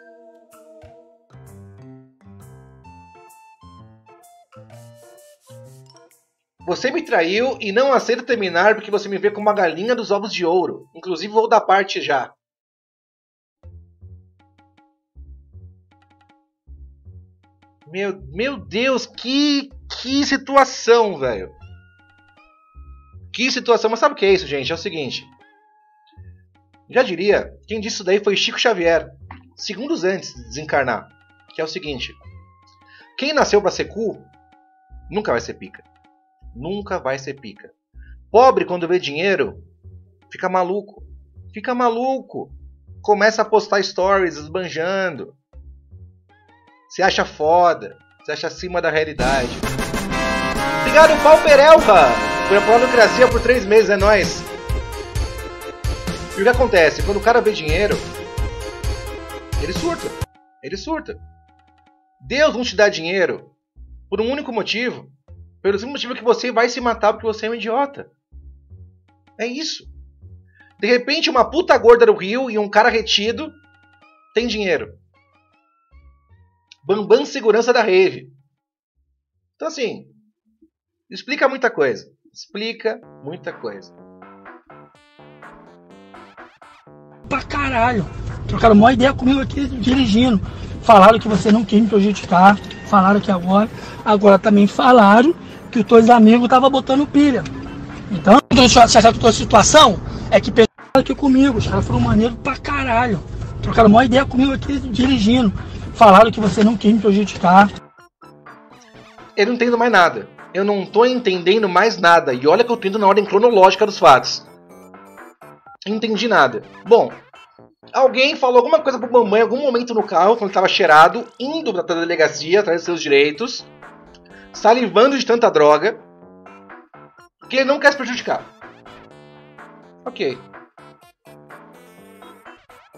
Speaker 1: Você me traiu e não aceito terminar porque você me vê como uma galinha dos ovos de ouro. Inclusive vou dar parte já. Meu, meu Deus, que, que situação, velho. Que situação. Mas sabe o que é isso, gente? É o seguinte. Já diria, quem disse isso daí foi Chico Xavier. Segundos antes de desencarnar. Que é o seguinte. Quem nasceu pra ser cu, nunca vai ser pica. Nunca vai ser pica. Pobre, quando vê dinheiro, fica maluco. Fica maluco. Começa a postar stories esbanjando. Se acha foda. Se acha acima da realidade. Obrigado, Pauperelva, por apoiar a Lucracia por três meses. É nóis. E o que acontece? Quando o cara vê dinheiro, ele surta. Ele surta. Deus não te dá dinheiro por um único motivo. Pelo simples motivo que você vai se matar porque você é um idiota. É isso. De repente, uma puta gorda do Rio e um cara retido tem dinheiro. Bambam segurança da rave. Então assim, explica muita coisa. Explica muita coisa.
Speaker 7: Pra caralho. Trocaram uma ideia comigo aqui dirigindo. Falaram que você não quis me prejudicar. Falaram que agora. Agora também falaram que os teus amigos estavam botando pilha. Então, essa tua situação é que pegaram aqui comigo. Os caras foram maneiros pra caralho. Trocaram uma ideia comigo aqui dirigindo. Falaram que você não quis me prejudicar.
Speaker 1: Eu não entendo mais nada. Eu não tô entendendo mais nada. E olha que eu tô indo na ordem cronológica dos fatos. Não entendi nada. Bom, alguém falou alguma coisa pro Bambam em algum momento no carro, quando ele tava cheirado, indo pra delegacia atrás dos seus direitos, salivando de tanta droga, que ele não quer se prejudicar. Ok.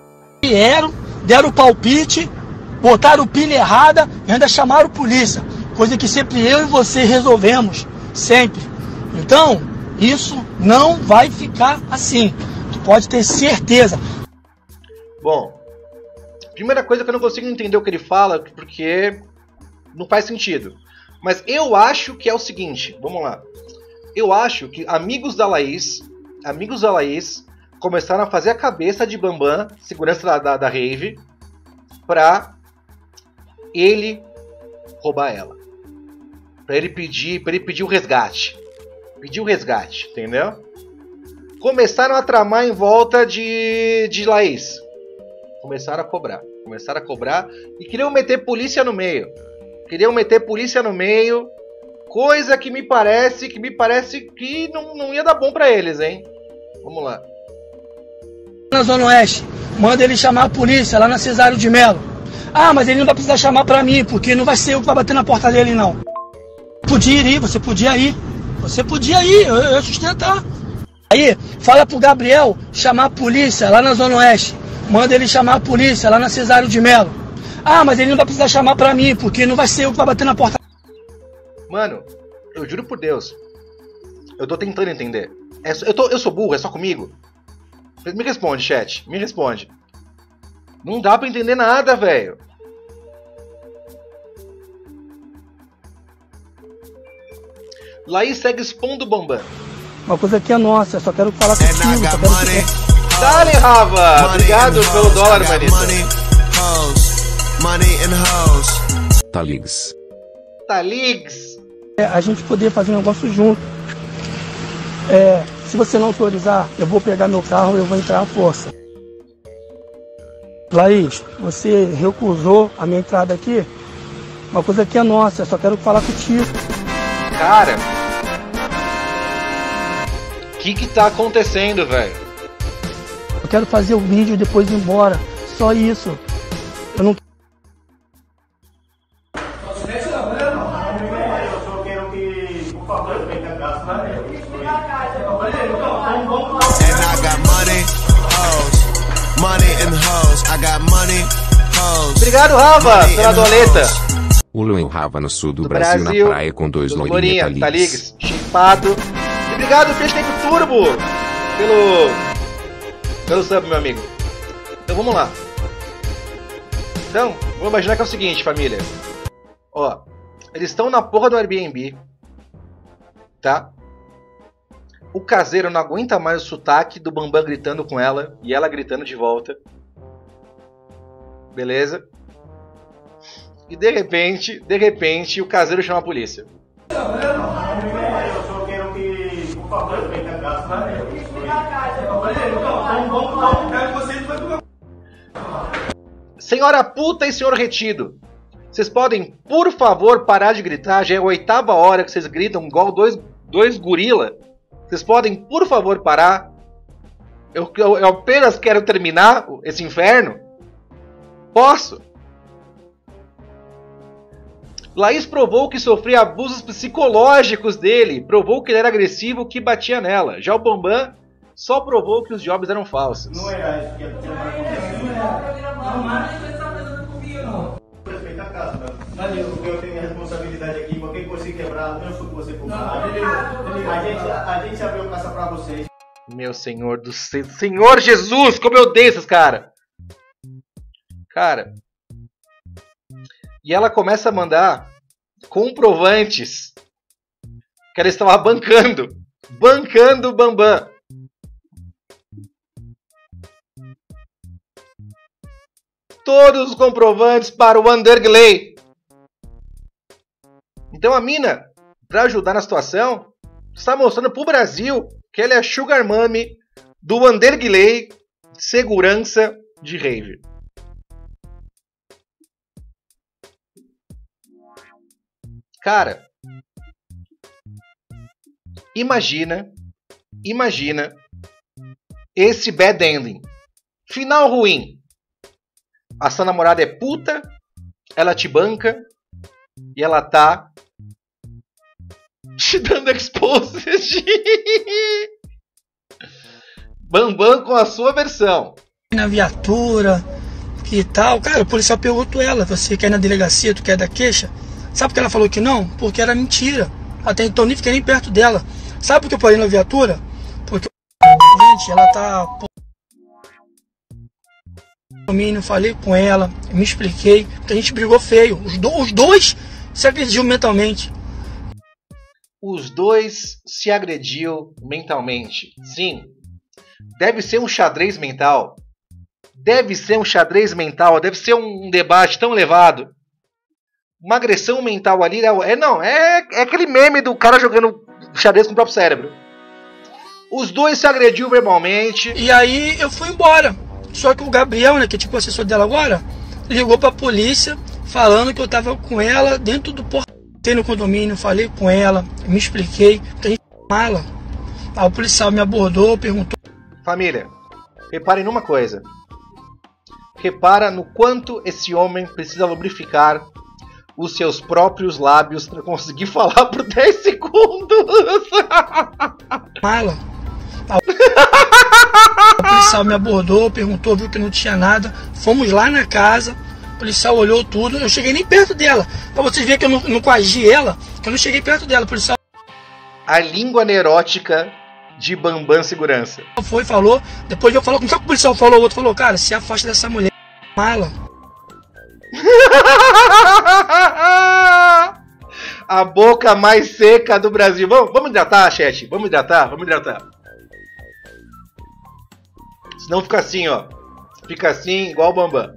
Speaker 7: Vieram, deram o palpite, botaram pilha errada e ainda chamaram polícia. Coisa que sempre eu e você resolvemos, sempre. Então, isso não vai ficar assim. Tu pode ter certeza.
Speaker 1: Bom, primeira coisa que eu não consigo entender o que ele fala, porque não faz sentido. Mas eu acho que é o seguinte, vamos lá. Eu acho que amigos da Laís, amigos da Laís, começaram a fazer a cabeça de Bambam, segurança da, da, da rave, pra ele roubar ela. Pra ele pedir, pra ele pedir o resgate. Pedir o resgate, entendeu? Começaram a tramar em volta de, de Laís. Começaram a cobrar. Começaram a cobrar e queriam meter polícia no meio. Queriam meter polícia no meio. Coisa que me parece, que me parece que não, não ia dar bom pra eles, hein? Vamos lá.
Speaker 7: Na Zona Oeste, manda ele chamar a polícia lá na Cesário de Melo. Ah, mas ele não vai precisar chamar pra mim, porque não vai ser eu que vai bater na porta dele, não. Podia ir, você podia ir. Você podia ir, eu, eu ia sustentar. Aí, fala pro Gabriel chamar a polícia lá na Zona Oeste. Manda ele chamar a polícia lá na Cesário de Melo. Ah, mas ele não vai precisar chamar pra mim, porque não vai ser eu que vai bater na porta.
Speaker 1: Mano, eu juro por Deus. Eu tô tentando entender. É, eu, tô, eu sou burro, é só comigo? Me responde, chat. Me responde. Não dá pra entender nada, velho. Laís segue expondo o Bambam.
Speaker 7: Uma coisa aqui é nossa, eu só quero falar contigo. Só quero que...
Speaker 1: Dale, Rava! Obrigado pelo dólar, manito.
Speaker 9: Taligs.
Speaker 1: Taligs.
Speaker 7: É, a gente poder fazer um negócio junto. É, se você não autorizar, eu vou pegar meu carro e eu vou entrar à força. Laís, você recusou a minha entrada aqui? Uma coisa aqui é nossa, eu só quero falar contigo.
Speaker 1: Cara, o que que tá acontecendo, velho?
Speaker 7: Eu quero fazer o vídeo e depois ir embora. Só isso. Eu não...
Speaker 1: Obrigado, Rava, pela doleta.
Speaker 9: O Luan Rava no sul do, do Brasil, Brasil, na praia com dois loirinhos
Speaker 1: Taligs. Chipado. E obrigado, Peixe Tempo Turbo, pelo, pelo sub, meu amigo. Então vamos lá. Então, vamos imaginar que é o seguinte, família. Ó, eles estão na porra do Airbnb, tá? O caseiro não aguenta mais o sotaque do Bambam gritando com ela e ela gritando de volta. Beleza? E de repente, de repente, o caseiro chama a polícia. Senhora puta e senhor retido, vocês podem, por favor, parar de gritar? Já é a oitava hora que vocês gritam igual dois, dois gorila. Vocês podem, por favor, parar? Eu, eu, eu apenas quero terminar esse inferno. Posso? Laís provou que sofria abusos psicológicos dele. Provou que ele era agressivo, que batia nela. Já o Bambam só provou que os jobs eram falsos. Não era isso que respeita a casa, né? Porque eu tenho a responsabilidade aqui. Qualquer coisa que quebrar, eu sou com você por favor. A gente, a gente abriu casa pra vocês. Meu Senhor do céu. Senhor Jesus, como eu odeio esses caras. Cara, e ela começa a mandar comprovantes que ela estava bancando, bancando o Bambam. Todos os comprovantes para o Wandergley. Então a mina, para ajudar na situação, está mostrando para o Brasil que ela é a Sugar Mummy do Wandergley segurança de rave. Cara, imagina, imagina esse bad ending. Final ruim. A sua namorada é puta, ela te banca e ela tá te dando exposed. Bambam com a sua versão.
Speaker 7: Na viatura, que tal. Cara, o policial perguntou ela, você quer ir na delegacia, tu quer dar queixa? Sabe por que ela falou que não? Porque era mentira. Até então nem fiquei nem perto dela. Sabe por que eu parei na viatura? Porque, gente, ela tá... Eu falei com ela, me expliquei, porque a gente brigou feio. Os, do, os dois se agrediam mentalmente.
Speaker 1: Os dois se agrediam mentalmente. Sim. Deve ser um xadrez mental. Deve ser um xadrez mental. Deve ser um debate tão elevado. Uma agressão mental ali. É, não, é, é aquele meme do cara jogando xadrez com o próprio cérebro. Os dois se agrediam verbalmente.
Speaker 7: E aí eu fui embora. Só que o Gabriel, né, que é tipo o assessor dela agora, ligou pra polícia falando que eu tava com ela dentro do portão. Entrei no condomínio, falei com ela, me expliquei, porque a gente mala. Aí o policial me abordou, perguntou.
Speaker 1: Família, reparem numa coisa. Repara no quanto esse homem precisa lubrificar os seus próprios lábios para conseguir falar por dez segundos.
Speaker 7: Mala. O policial me abordou, perguntou, viu que não tinha nada. Fomos lá na casa. O policial olhou tudo, eu cheguei nem perto dela. Pra vocês verem que eu não, não coagi ela, que eu não cheguei perto dela. O policial...
Speaker 1: A língua neurótica de Bambam Segurança.
Speaker 7: Foi, falou, depois eu falou, como que o policial falou? O outro falou, cara, se afasta dessa mulher, mala.
Speaker 1: A boca mais seca do Brasil. Vamos, vamos hidratar, chat, vamos hidratar, vamos hidratar. Senão fica assim, ó. Fica assim, igual o Bambam.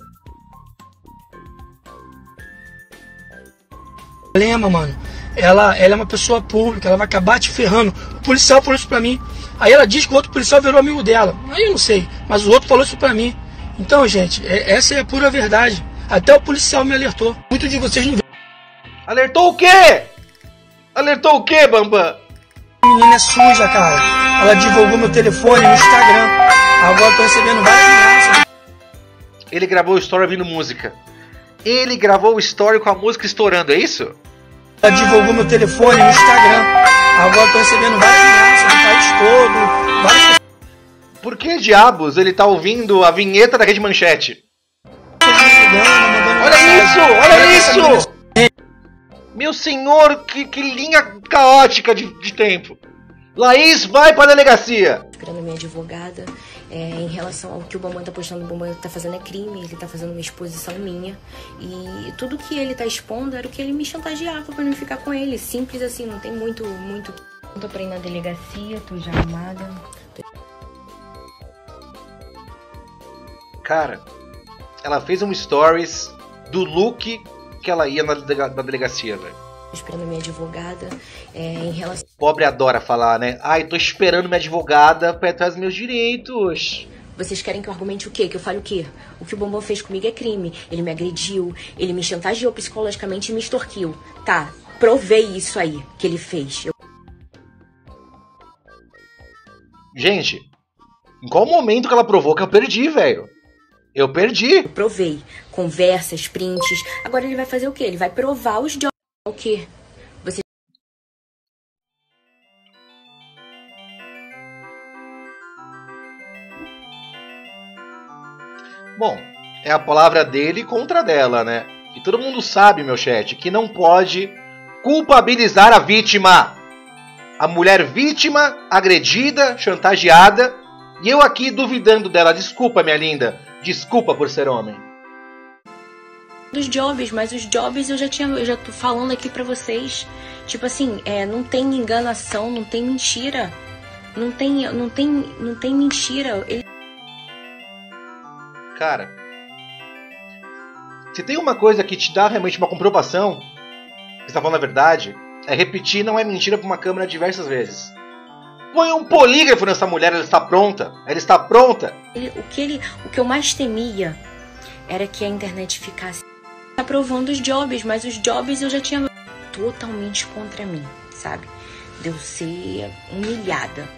Speaker 7: Problema, mano. Ela, ela é uma pessoa pública, ela vai acabar te ferrando. O policial falou isso pra mim. Aí ela diz que o outro policial virou amigo dela. Aí eu não sei, mas o outro falou isso pra mim. Então, gente, é, essa é a pura verdade. Até o policial me alertou. Muito de vocês não vê.
Speaker 1: Alertou o quê? Alertou o quê, Bambam?
Speaker 7: A menina é suja, cara. Ela divulgou meu telefone no Instagram. Agora eu tô recebendo várias ameaças.
Speaker 1: Ele gravou o story ouvindo música. Ele gravou o story com a música estourando, é isso?
Speaker 7: Ela divulgou meu telefone no Instagram. Agora eu tô recebendo várias ameaças do país todo. Várias...
Speaker 1: Por que diabos ele tá ouvindo a vinheta da Rede Manchete? Olha isso! Olha isso! Meu senhor, que, que linha caótica de, de tempo. Laís, vai pra delegacia.
Speaker 5: Esperando a minha advogada, é, em relação ao que o Bambam tá postando, o Bambam tá fazendo é crime, ele tá fazendo uma exposição minha. E tudo que ele tá expondo era o que ele me chantageava pra não ficar com ele. Simples assim, não tem muito, muito... Tô pra ir na delegacia, tô já armada. Tô...
Speaker 1: Cara, ela fez um stories do look que ela ia na, delega, na delegacia, velho.
Speaker 5: Esperando a minha advogada, é, em relação...
Speaker 1: Pobre adora falar, né? Ai, tô esperando minha advogada pra ir atrás dos meus direitos.
Speaker 5: Vocês querem que eu argumente o quê? Que eu fale o quê? O que o Bambam fez comigo é crime. Ele me agrediu, ele me chantageou psicologicamente e me extorquiu. Tá, provei isso aí que ele fez. Eu...
Speaker 1: Gente, em qual momento que ela provou que eu perdi, velho? Eu perdi.
Speaker 5: Eu provei. Conversas, prints. Agora ele vai fazer o quê? Ele vai provar os jobs. O quê? Você...
Speaker 1: Bom, é a palavra dele contra dela, né? E todo mundo sabe, meu chat, que não pode culpabilizar a vítima. A mulher vítima, agredida, chantageada. E eu aqui duvidando dela. Desculpa, minha linda. Desculpa por ser homem.
Speaker 5: Dos jobs, mas os jobs eu já tinha, eu já tô falando aqui pra vocês. Tipo assim, é, não tem enganação, não tem mentira. Não tem, não tem, não tem mentira. Ele...
Speaker 1: Cara, se tem uma coisa que te dá realmente uma comprovação que você tá falando a verdade, é repetir não é mentira pra uma câmera diversas vezes. Põe um polígrafo nessa mulher, ela está pronta. Ela está pronta.
Speaker 5: Ele, o, que ele, o que eu mais temia era que a internet ficasse aprovando os jobs, mas os jobs eu já tinha totalmente contra mim, sabe? De eu ser humilhada.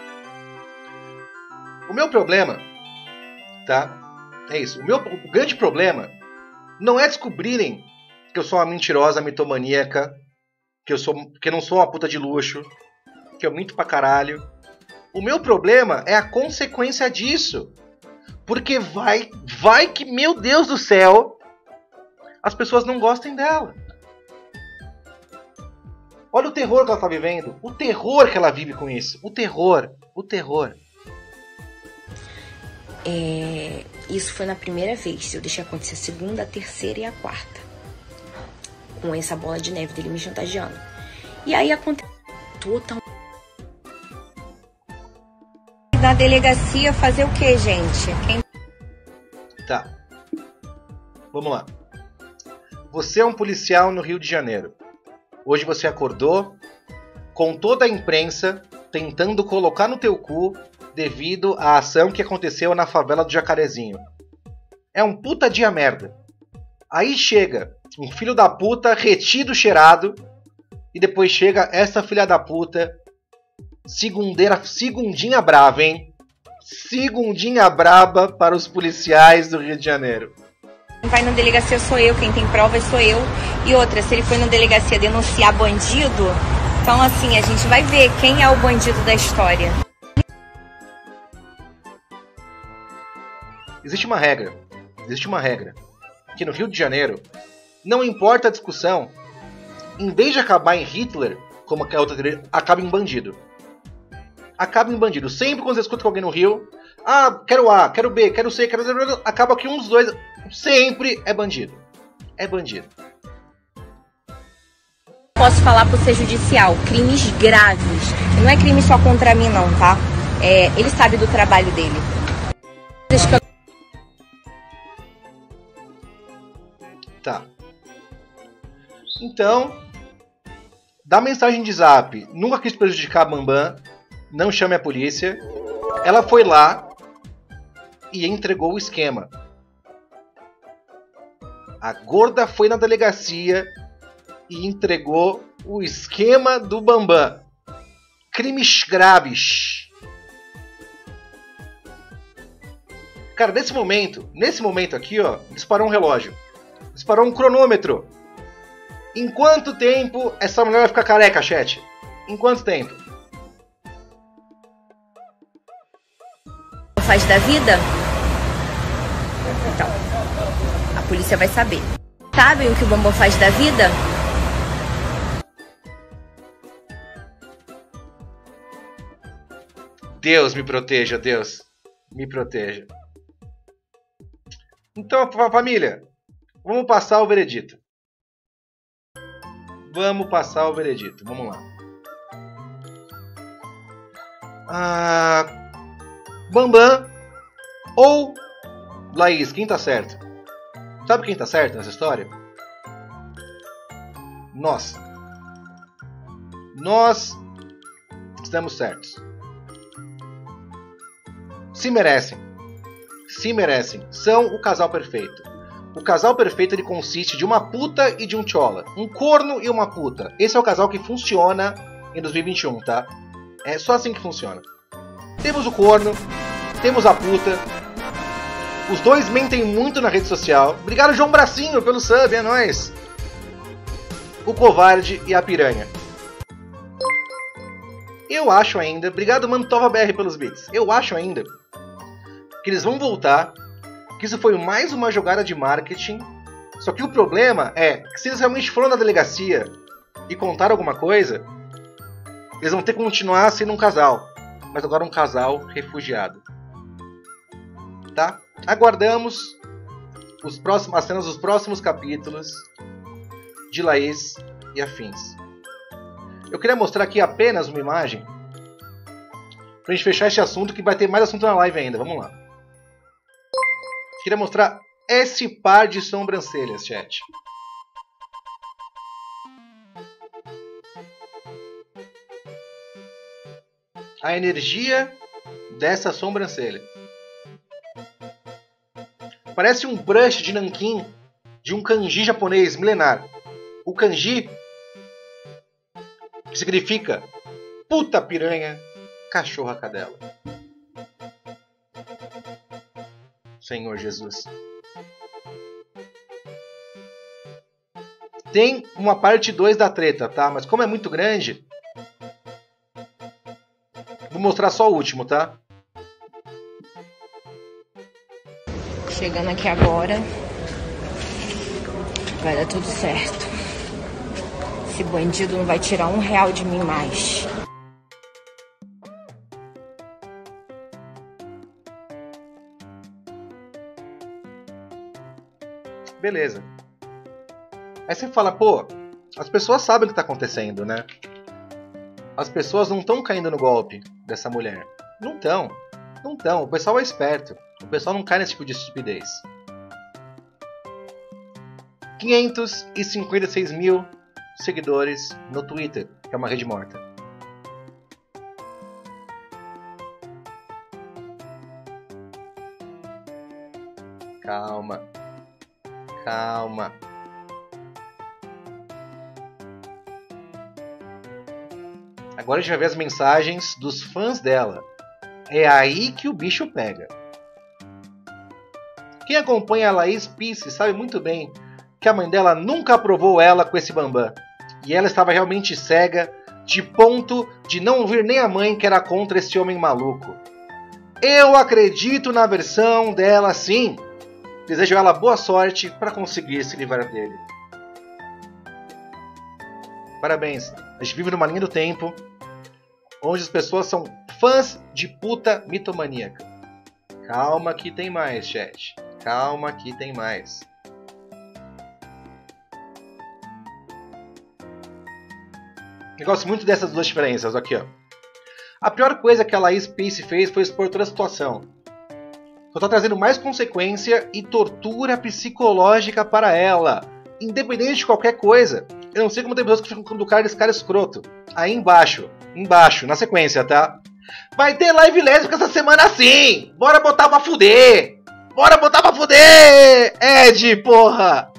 Speaker 1: O meu problema, tá? É isso. O meu o grande problema não é descobrirem que eu sou uma mentirosa, mitomaníaca, que eu sou, que eu não sou uma puta de luxo, que eu minto pra caralho. O meu problema é a consequência disso. Porque vai, vai que, meu Deus do céu, as pessoas não gostem dela. Olha o terror que ela tá vivendo. O terror que ela vive com isso. O terror. O terror.
Speaker 5: É, isso foi na primeira vez. Eu deixei acontecer a segunda, a terceira e a quarta. Com essa bola de neve dele me chantageando. E aí aconteceu total. Na delegacia fazer o que, gente? Quem...
Speaker 1: Tá. Vamos lá. Você é um policial no Rio de Janeiro. Hoje você acordou com toda a imprensa tentando colocar no teu cu devido à ação que aconteceu na favela do Jacarezinho. É um puta dia merda. Aí chega um filho da puta retido, cheirado, e depois chega essa filha da puta segundeira, segundinha brava, hein? Segundinha braba para os policiais do Rio de Janeiro.
Speaker 5: Quem vai na delegacia sou eu, quem tem provas sou eu. E outra, se ele foi na delegacia denunciar bandido, então assim, a gente vai ver quem é o bandido da história.
Speaker 1: Existe uma regra, existe uma regra, que no Rio de Janeiro, não importa a discussão, em vez de acabar em Hitler, como a outra teoria, acaba em bandido. Acaba em bandido. Sempre quando você escuta com alguém no Rio, ah, quero A, quero B, quero C, quero Z, acaba que um dos dois sempre é bandido. É bandido.
Speaker 5: Posso falar por ser judicial, crimes graves. Não é crime só contra mim não, tá? É, ele sabe do trabalho dele.
Speaker 1: Tá. Então, dá mensagem de zap. Nunca quis prejudicar a Bambam. Não chame a polícia. Ela foi lá e entregou o esquema. A gorda foi na delegacia e entregou o esquema do Bambam. Crimes graves. Cara, nesse momento, nesse momento aqui, ó, disparou um relógio. Disparou um cronômetro. Em quanto tempo essa mulher vai ficar careca, chat? Em quanto tempo?
Speaker 5: Faz da vida? Então, a polícia vai saber. Sabem o que o Bambam faz da vida?
Speaker 1: Deus me proteja, Deus. Me proteja. Então, família, vamos passar o veredito. Vamos passar o veredito. Vamos lá. Ah, Bambam ou Laís, quem tá certo? Sabe quem tá certo nessa história? Nós. Nós estamos certos. Se merecem. Se merecem. São o casal perfeito. O casal perfeito ele consiste de uma puta e de um chola. Um corno e uma puta. Esse é o casal que funciona em dois mil e vinte e um, tá? É só assim que funciona. Temos o corno, temos a puta. Os dois mentem muito na rede social. Obrigado, João Bracinho, pelo sub, é nóis. O covarde e a piranha. Eu acho ainda... Obrigado, Mantova B R, pelos bits. Eu acho ainda que eles vão voltar, que isso foi mais uma jogada de marketing. Só que o problema é que se eles realmente foram na delegacia e contaram alguma coisa, eles vão ter que continuar sendo um casal. Mas agora um casal refugiado. Tá? Aguardamos os próximos, as cenas dos próximos capítulos de Laís e afins. Eu queria mostrar aqui apenas uma imagem pra gente fechar esse assunto, que vai ter mais assunto na live ainda. Vamos lá. Queria mostrar esse par de sobrancelhas, chat. A energia dessa sobrancelha. Parece um brush de nanquim de um kanji japonês milenar. O kanji, que significa puta piranha, cachorra cadela. Senhor Jesus. Tem uma parte dois da treta, tá? Mas como é muito grande, vou mostrar só o último, tá?
Speaker 5: Chegando aqui agora. Vai dar tudo certo. Esse bandido não vai tirar um real de mim mais.
Speaker 1: Beleza. Aí você fala, pô, as pessoas sabem o que tá acontecendo, né? As pessoas não estão caindo no golpe dessa mulher. Não estão. Não estão. O pessoal é esperto. O pessoal não cai nesse tipo de estupidez. quinhentos e cinquenta e seis mil seguidores no Twitter, que é uma rede morta. Calma. Calma. Agora a gente vai ver as mensagens dos fãs dela. É aí que o bicho pega. Quem acompanha a Laís Peace sabe muito bem que a mãe dela nunca aprovou ela com esse bambam. E ela estava realmente cega, de ponto de não ouvir nem a mãe que era contra esse homem maluco. Eu acredito na versão dela sim. Desejo a ela boa sorte para conseguir se livrar dele. Parabéns. A gente vive numa linha do tempo onde as pessoas são fãs de puta mitomaníaca. Calma que tem mais, chat. Calma que tem mais. Eu gosto muito dessas duas diferenças aqui, ó. A pior coisa que a Laís Peace fez foi expor toda a situação. Só tá trazendo mais consequência e tortura psicológica para ela. Independente de qualquer coisa. Eu não sei como tem pessoas que ficam com o cara desse cara escroto. Aí embaixo, embaixo, na sequência, tá? Vai ter live lésbica essa semana sim! Bora botar pra fuder! Bora botar pra fuder! Ed, porra!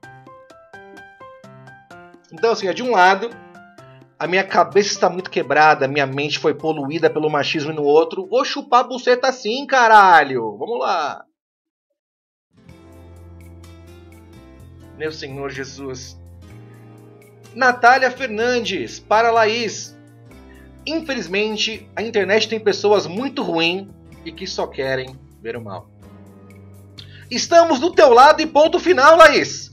Speaker 1: Então assim, de um lado, a minha cabeça está muito quebrada, minha mente foi poluída pelo machismo e no outro. Vou chupar a buceta assim, caralho! Vamos lá! Meu Senhor Jesus. Natália Fernandes, para Laís. Infelizmente, a internet tem pessoas muito ruins e que só querem ver o mal. Estamos do teu lado e ponto final, Laís.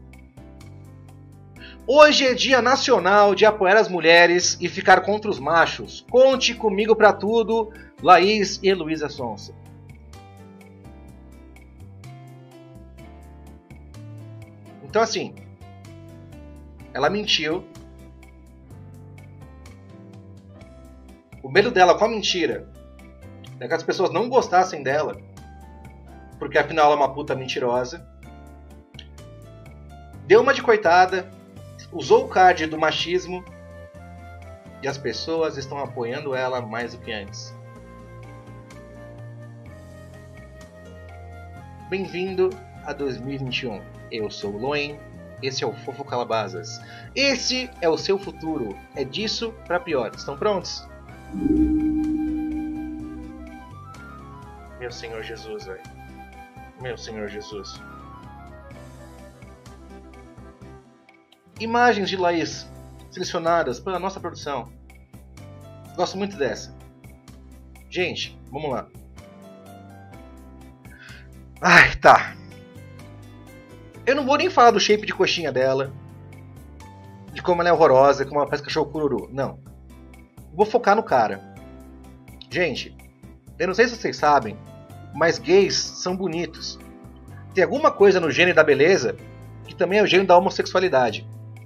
Speaker 1: Hoje é dia nacional de apoiar as mulheres e ficar contra os machos. Conte comigo pra tudo, Laís e Luísa Sonsa. Então assim, ela mentiu. O medo dela com a mentira é que as pessoas não gostassem dela, porque afinal ela é uma puta mentirosa. Deu uma de coitada, usou o card do machismo e as pessoas estão apoiando ela mais do que antes. Bem-vindo a dois mil e vinte e um. Eu sou o Loen, esse é o Fofo Calabazas. Esse é o seu futuro, é disso pra pior. Estão prontos? Meu Senhor Jesus, velho. Meu Senhor Jesus. Imagens de Laís selecionadas pela nossa produção. Gosto muito dessa. Gente, vamos lá. Ai, tá. Eu não vou nem falar do shape de coxinha dela, de como ela é horrorosa, como ela parece cachorro cururu. Não. Vou focar no cara. Gente, eu não sei se vocês sabem, mas gays são bonitos. Tem alguma coisa no gênero da beleza que também é o gênero da homossexualidade.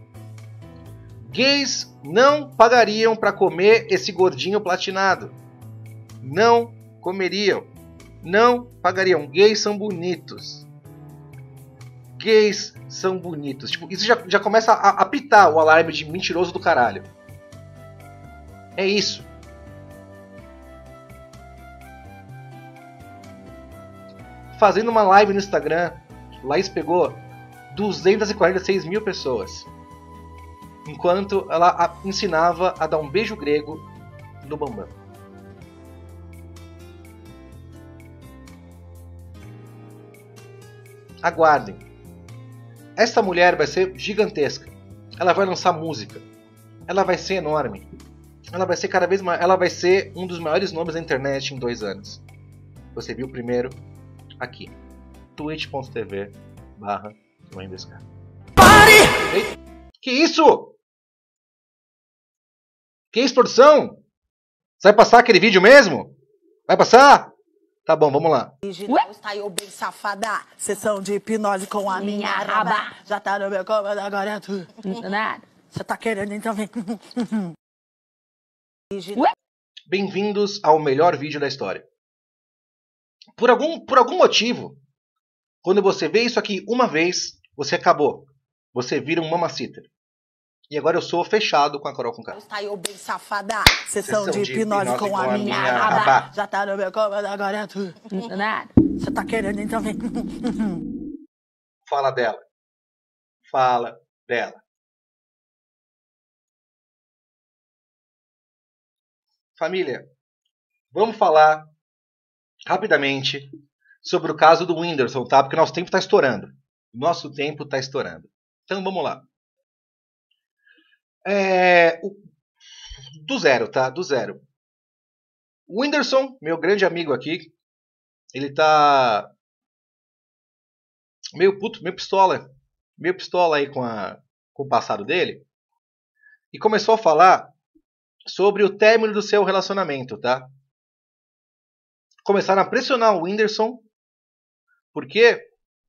Speaker 1: Gays não pagariam para comer esse gordinho platinado. Não comeriam. Não pagariam. Gays são bonitos. Gays são bonitos. Tipo, isso já, já começa a apitar o alarme de mentiroso do caralho. É isso. Fazendo uma live no Instagram, Laís pegou duzentas e quarenta e seis mil pessoas. Enquanto ela ensinava a dar um beijo grego no bambam. Aguardem. Esta mulher vai ser gigantesca. Ela vai lançar música. Ela vai ser enorme. Ela vai ser cada vez mais. Ela vai ser um dos maiores nomes da internet em dois anos. Você viu primeiro aqui. twitch ponto tv barra Que isso? Que isso, produção? Você vai passar aquele vídeo mesmo? Vai passar? Tá bom, vamos lá.
Speaker 2: Digital style bem safada. Sessão de hipnose com a minha raba. Já tá no meu comando, agora é tu. Nada. Você tá querendo então vem.
Speaker 1: Bem-vindos ao melhor vídeo da história. Por algum, por algum motivo, quando você vê isso aqui uma vez, você acabou. Você vira um mamacita. E agora eu sou fechado com a Carol Conká.
Speaker 2: Style bem safada. Sessão de hipnose com a minha raba. Já tá no meu comando, agora é tu. Nada. Você tá querendo então vem.
Speaker 1: Fala dela. Fala dela. Família, vamos falar rapidamente sobre o caso do Whindersson, tá? Porque nosso tempo está estourando. Nosso tempo está estourando. Então vamos lá. É, o, do zero, tá? Do zero. O Whindersson, meu grande amigo aqui, ele tá meio puto, meio pistola. Meio pistola aí com, a, com o passado dele. E começou a falar sobre o término do seu relacionamento, tá? Começaram a pressionar o Whindersson, porque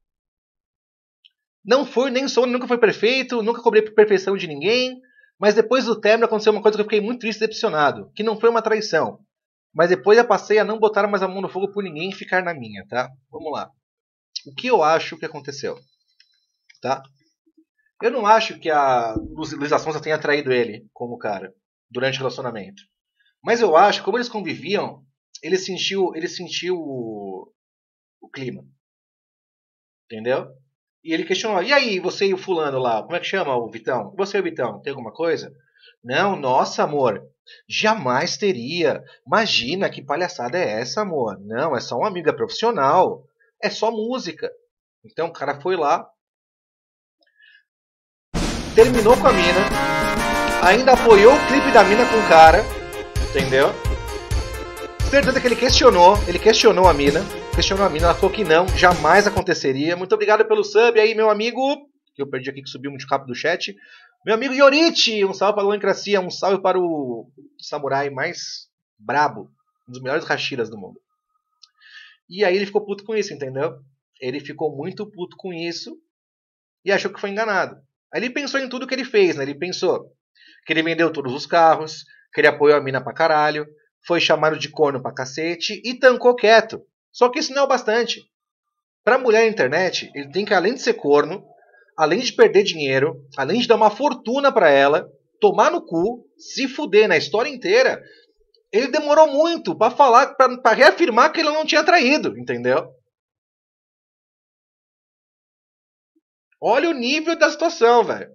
Speaker 1: não foi, nem sou, nunca foi perfeito, nunca cobrei perfeição de ninguém, mas depois do término aconteceu uma coisa que eu fiquei muito triste e decepcionado, que não foi uma traição, mas depois eu passei a não botar mais a mão no fogo por ninguém e ficar na minha, tá? Vamos lá. O que eu acho que aconteceu, tá? Eu não acho que a Luísa Sonza tenha traído ele como cara durante o relacionamento. Mas eu acho que como eles conviviam, ele sentiu, ele sentiu o, o clima. Entendeu? E ele questionou, e aí, você e o fulano lá, como é que chama o Vitão? Você e o Vitão, tem alguma coisa? Não, nossa, amor, jamais teria. Imagina que palhaçada é essa, amor? Não, é só uma amiga profissional. É só música. Então o cara foi lá, terminou com a mina, ainda apoiou o clipe da mina com o cara, entendeu? Certeza que ele questionou, ele questionou a mina, questionou a mina, ela falou que não, jamais aconteceria. Muito obrigado pelo sub aí, meu amigo, que eu perdi aqui que subiu muito rápido do chat. Meu amigo Yoriti, um salve para a Lancracia, um salve para o samurai mais brabo, um dos melhores Hashiras do mundo. E aí ele ficou puto com isso, entendeu? Ele ficou muito puto com isso e achou que foi enganado. Aí ele pensou em tudo que ele fez, né? Ele pensou que ele vendeu todos os carros, que ele apoiou a mina pra caralho, foi chamado de corno pra cacete e tancou quieto. Só que isso não é o bastante. Pra mulher na internet, ele tem que, além de ser corno, além de perder dinheiro, além de dar uma fortuna pra ela, tomar no cu, se fuder na história inteira, ele demorou muito pra falar, pra, pra reafirmar que ele não tinha traído, entendeu? Olha o nível da situação, velho.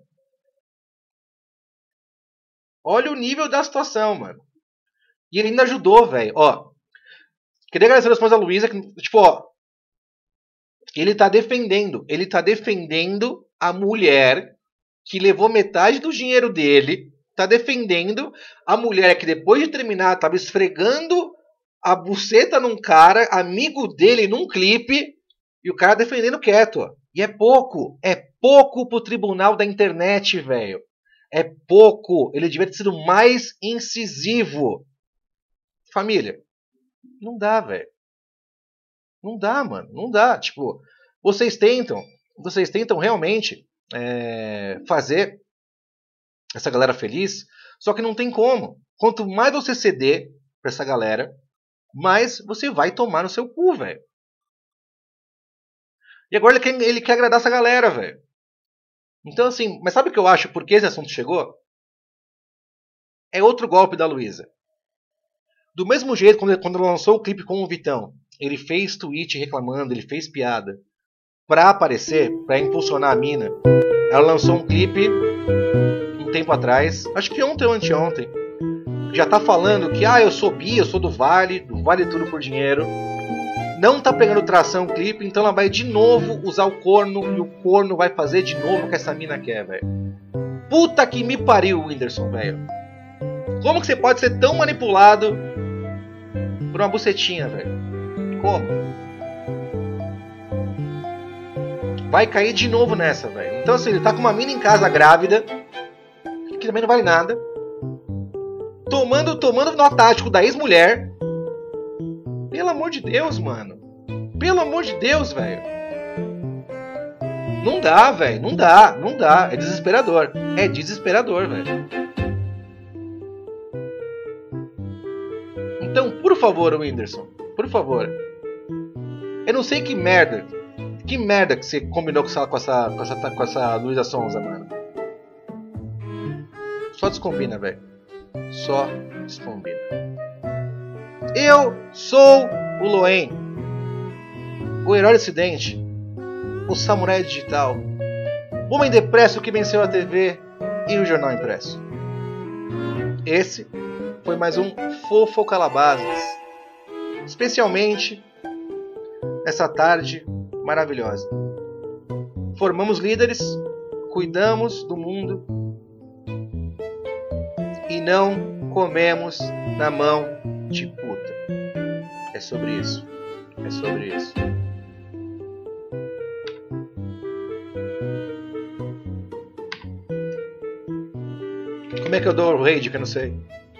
Speaker 1: Olha o nível da situação, mano. E ele ainda ajudou, velho. Ó. Queria agradecer a esposa Luísa. Tipo, ó. Ele tá defendendo. Ele tá defendendo a mulher que levou metade do dinheiro dele. Tá defendendo a mulher que depois de terminar tava esfregando a buceta num cara, amigo dele num clipe. E o cara defendendo quieto, ó. E é pouco. É pouco pro tribunal da internet, velho. É pouco. Ele devia ter sido mais incisivo. Família, não dá, velho. Não dá, mano. Não dá. Tipo, vocês tentam, vocês tentam realmente é, fazer essa galera feliz, só que não tem como. Quanto mais você ceder pra essa galera, mais você vai tomar no seu cu, velho. E agora ele quer, ele quer agradar essa galera, velho. Então, assim, mas sabe o que eu acho por que esse assunto chegou? É outro golpe da Luísa. Do mesmo jeito, quando, quando ela lançou o clipe com o Vitão, ele fez tweet reclamando, ele fez piada pra aparecer, pra impulsionar a mina. Ela lançou um clipe um tempo atrás, acho que ontem ou anteontem, já tá falando que, ah, eu sou bi, eu sou do Vale, do Vale Tudo por Dinheiro. Não tá pegando tração o clipe, então ela vai de novo usar o corno e o corno vai fazer de novo o que essa mina quer, velho. Puta que me pariu, Whindersson, velho. Como que você pode ser tão manipulado por uma bucetinha, velho? Como? Vai cair de novo nessa, velho. Então assim, ele tá com uma mina em casa grávida, que também não vale nada. Tomando, tomando nó tático da ex-mulher. Pelo amor de Deus, mano. Pelo amor de Deus, velho. Não dá, velho. Não dá, não dá. É desesperador. É desesperador, velho. Então, por favor, Whindersson. Por favor. Eu não sei que merda. Que merda que você combinou com essa, com essa, com essa, com essa Luísa Sonza, mano. Só descombina, velho. Só descombina. Eu sou o Loen, o herói do acidente, o samurai digital, o homem depresso que venceu a T V e o jornal impresso. Esse foi mais um Fofo Calabazas, especialmente nessa tarde maravilhosa. Formamos líderes, cuidamos do mundo e não comemos na mão de puta. É sobre isso. É sobre isso. Como é que eu dou o raid que eu não sei?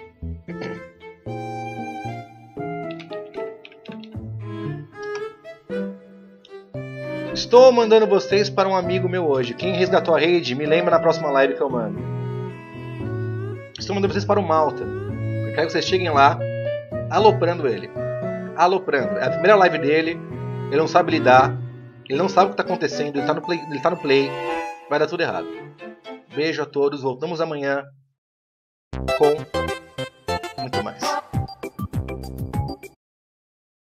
Speaker 1: Estou mandando vocês para um amigo meu hoje. Quem resgatou a raid, me lembra na próxima live que eu mando. Estou mandando vocês para o Malta. Eu quero que vocês cheguem lá, aloprando ele. Aloprando. É a primeira live dele. Ele não sabe lidar. Ele não sabe o que está acontecendo. Ele está no play. Ele tá no play. Vai dar tudo errado. Beijo a todos. Voltamos amanhã com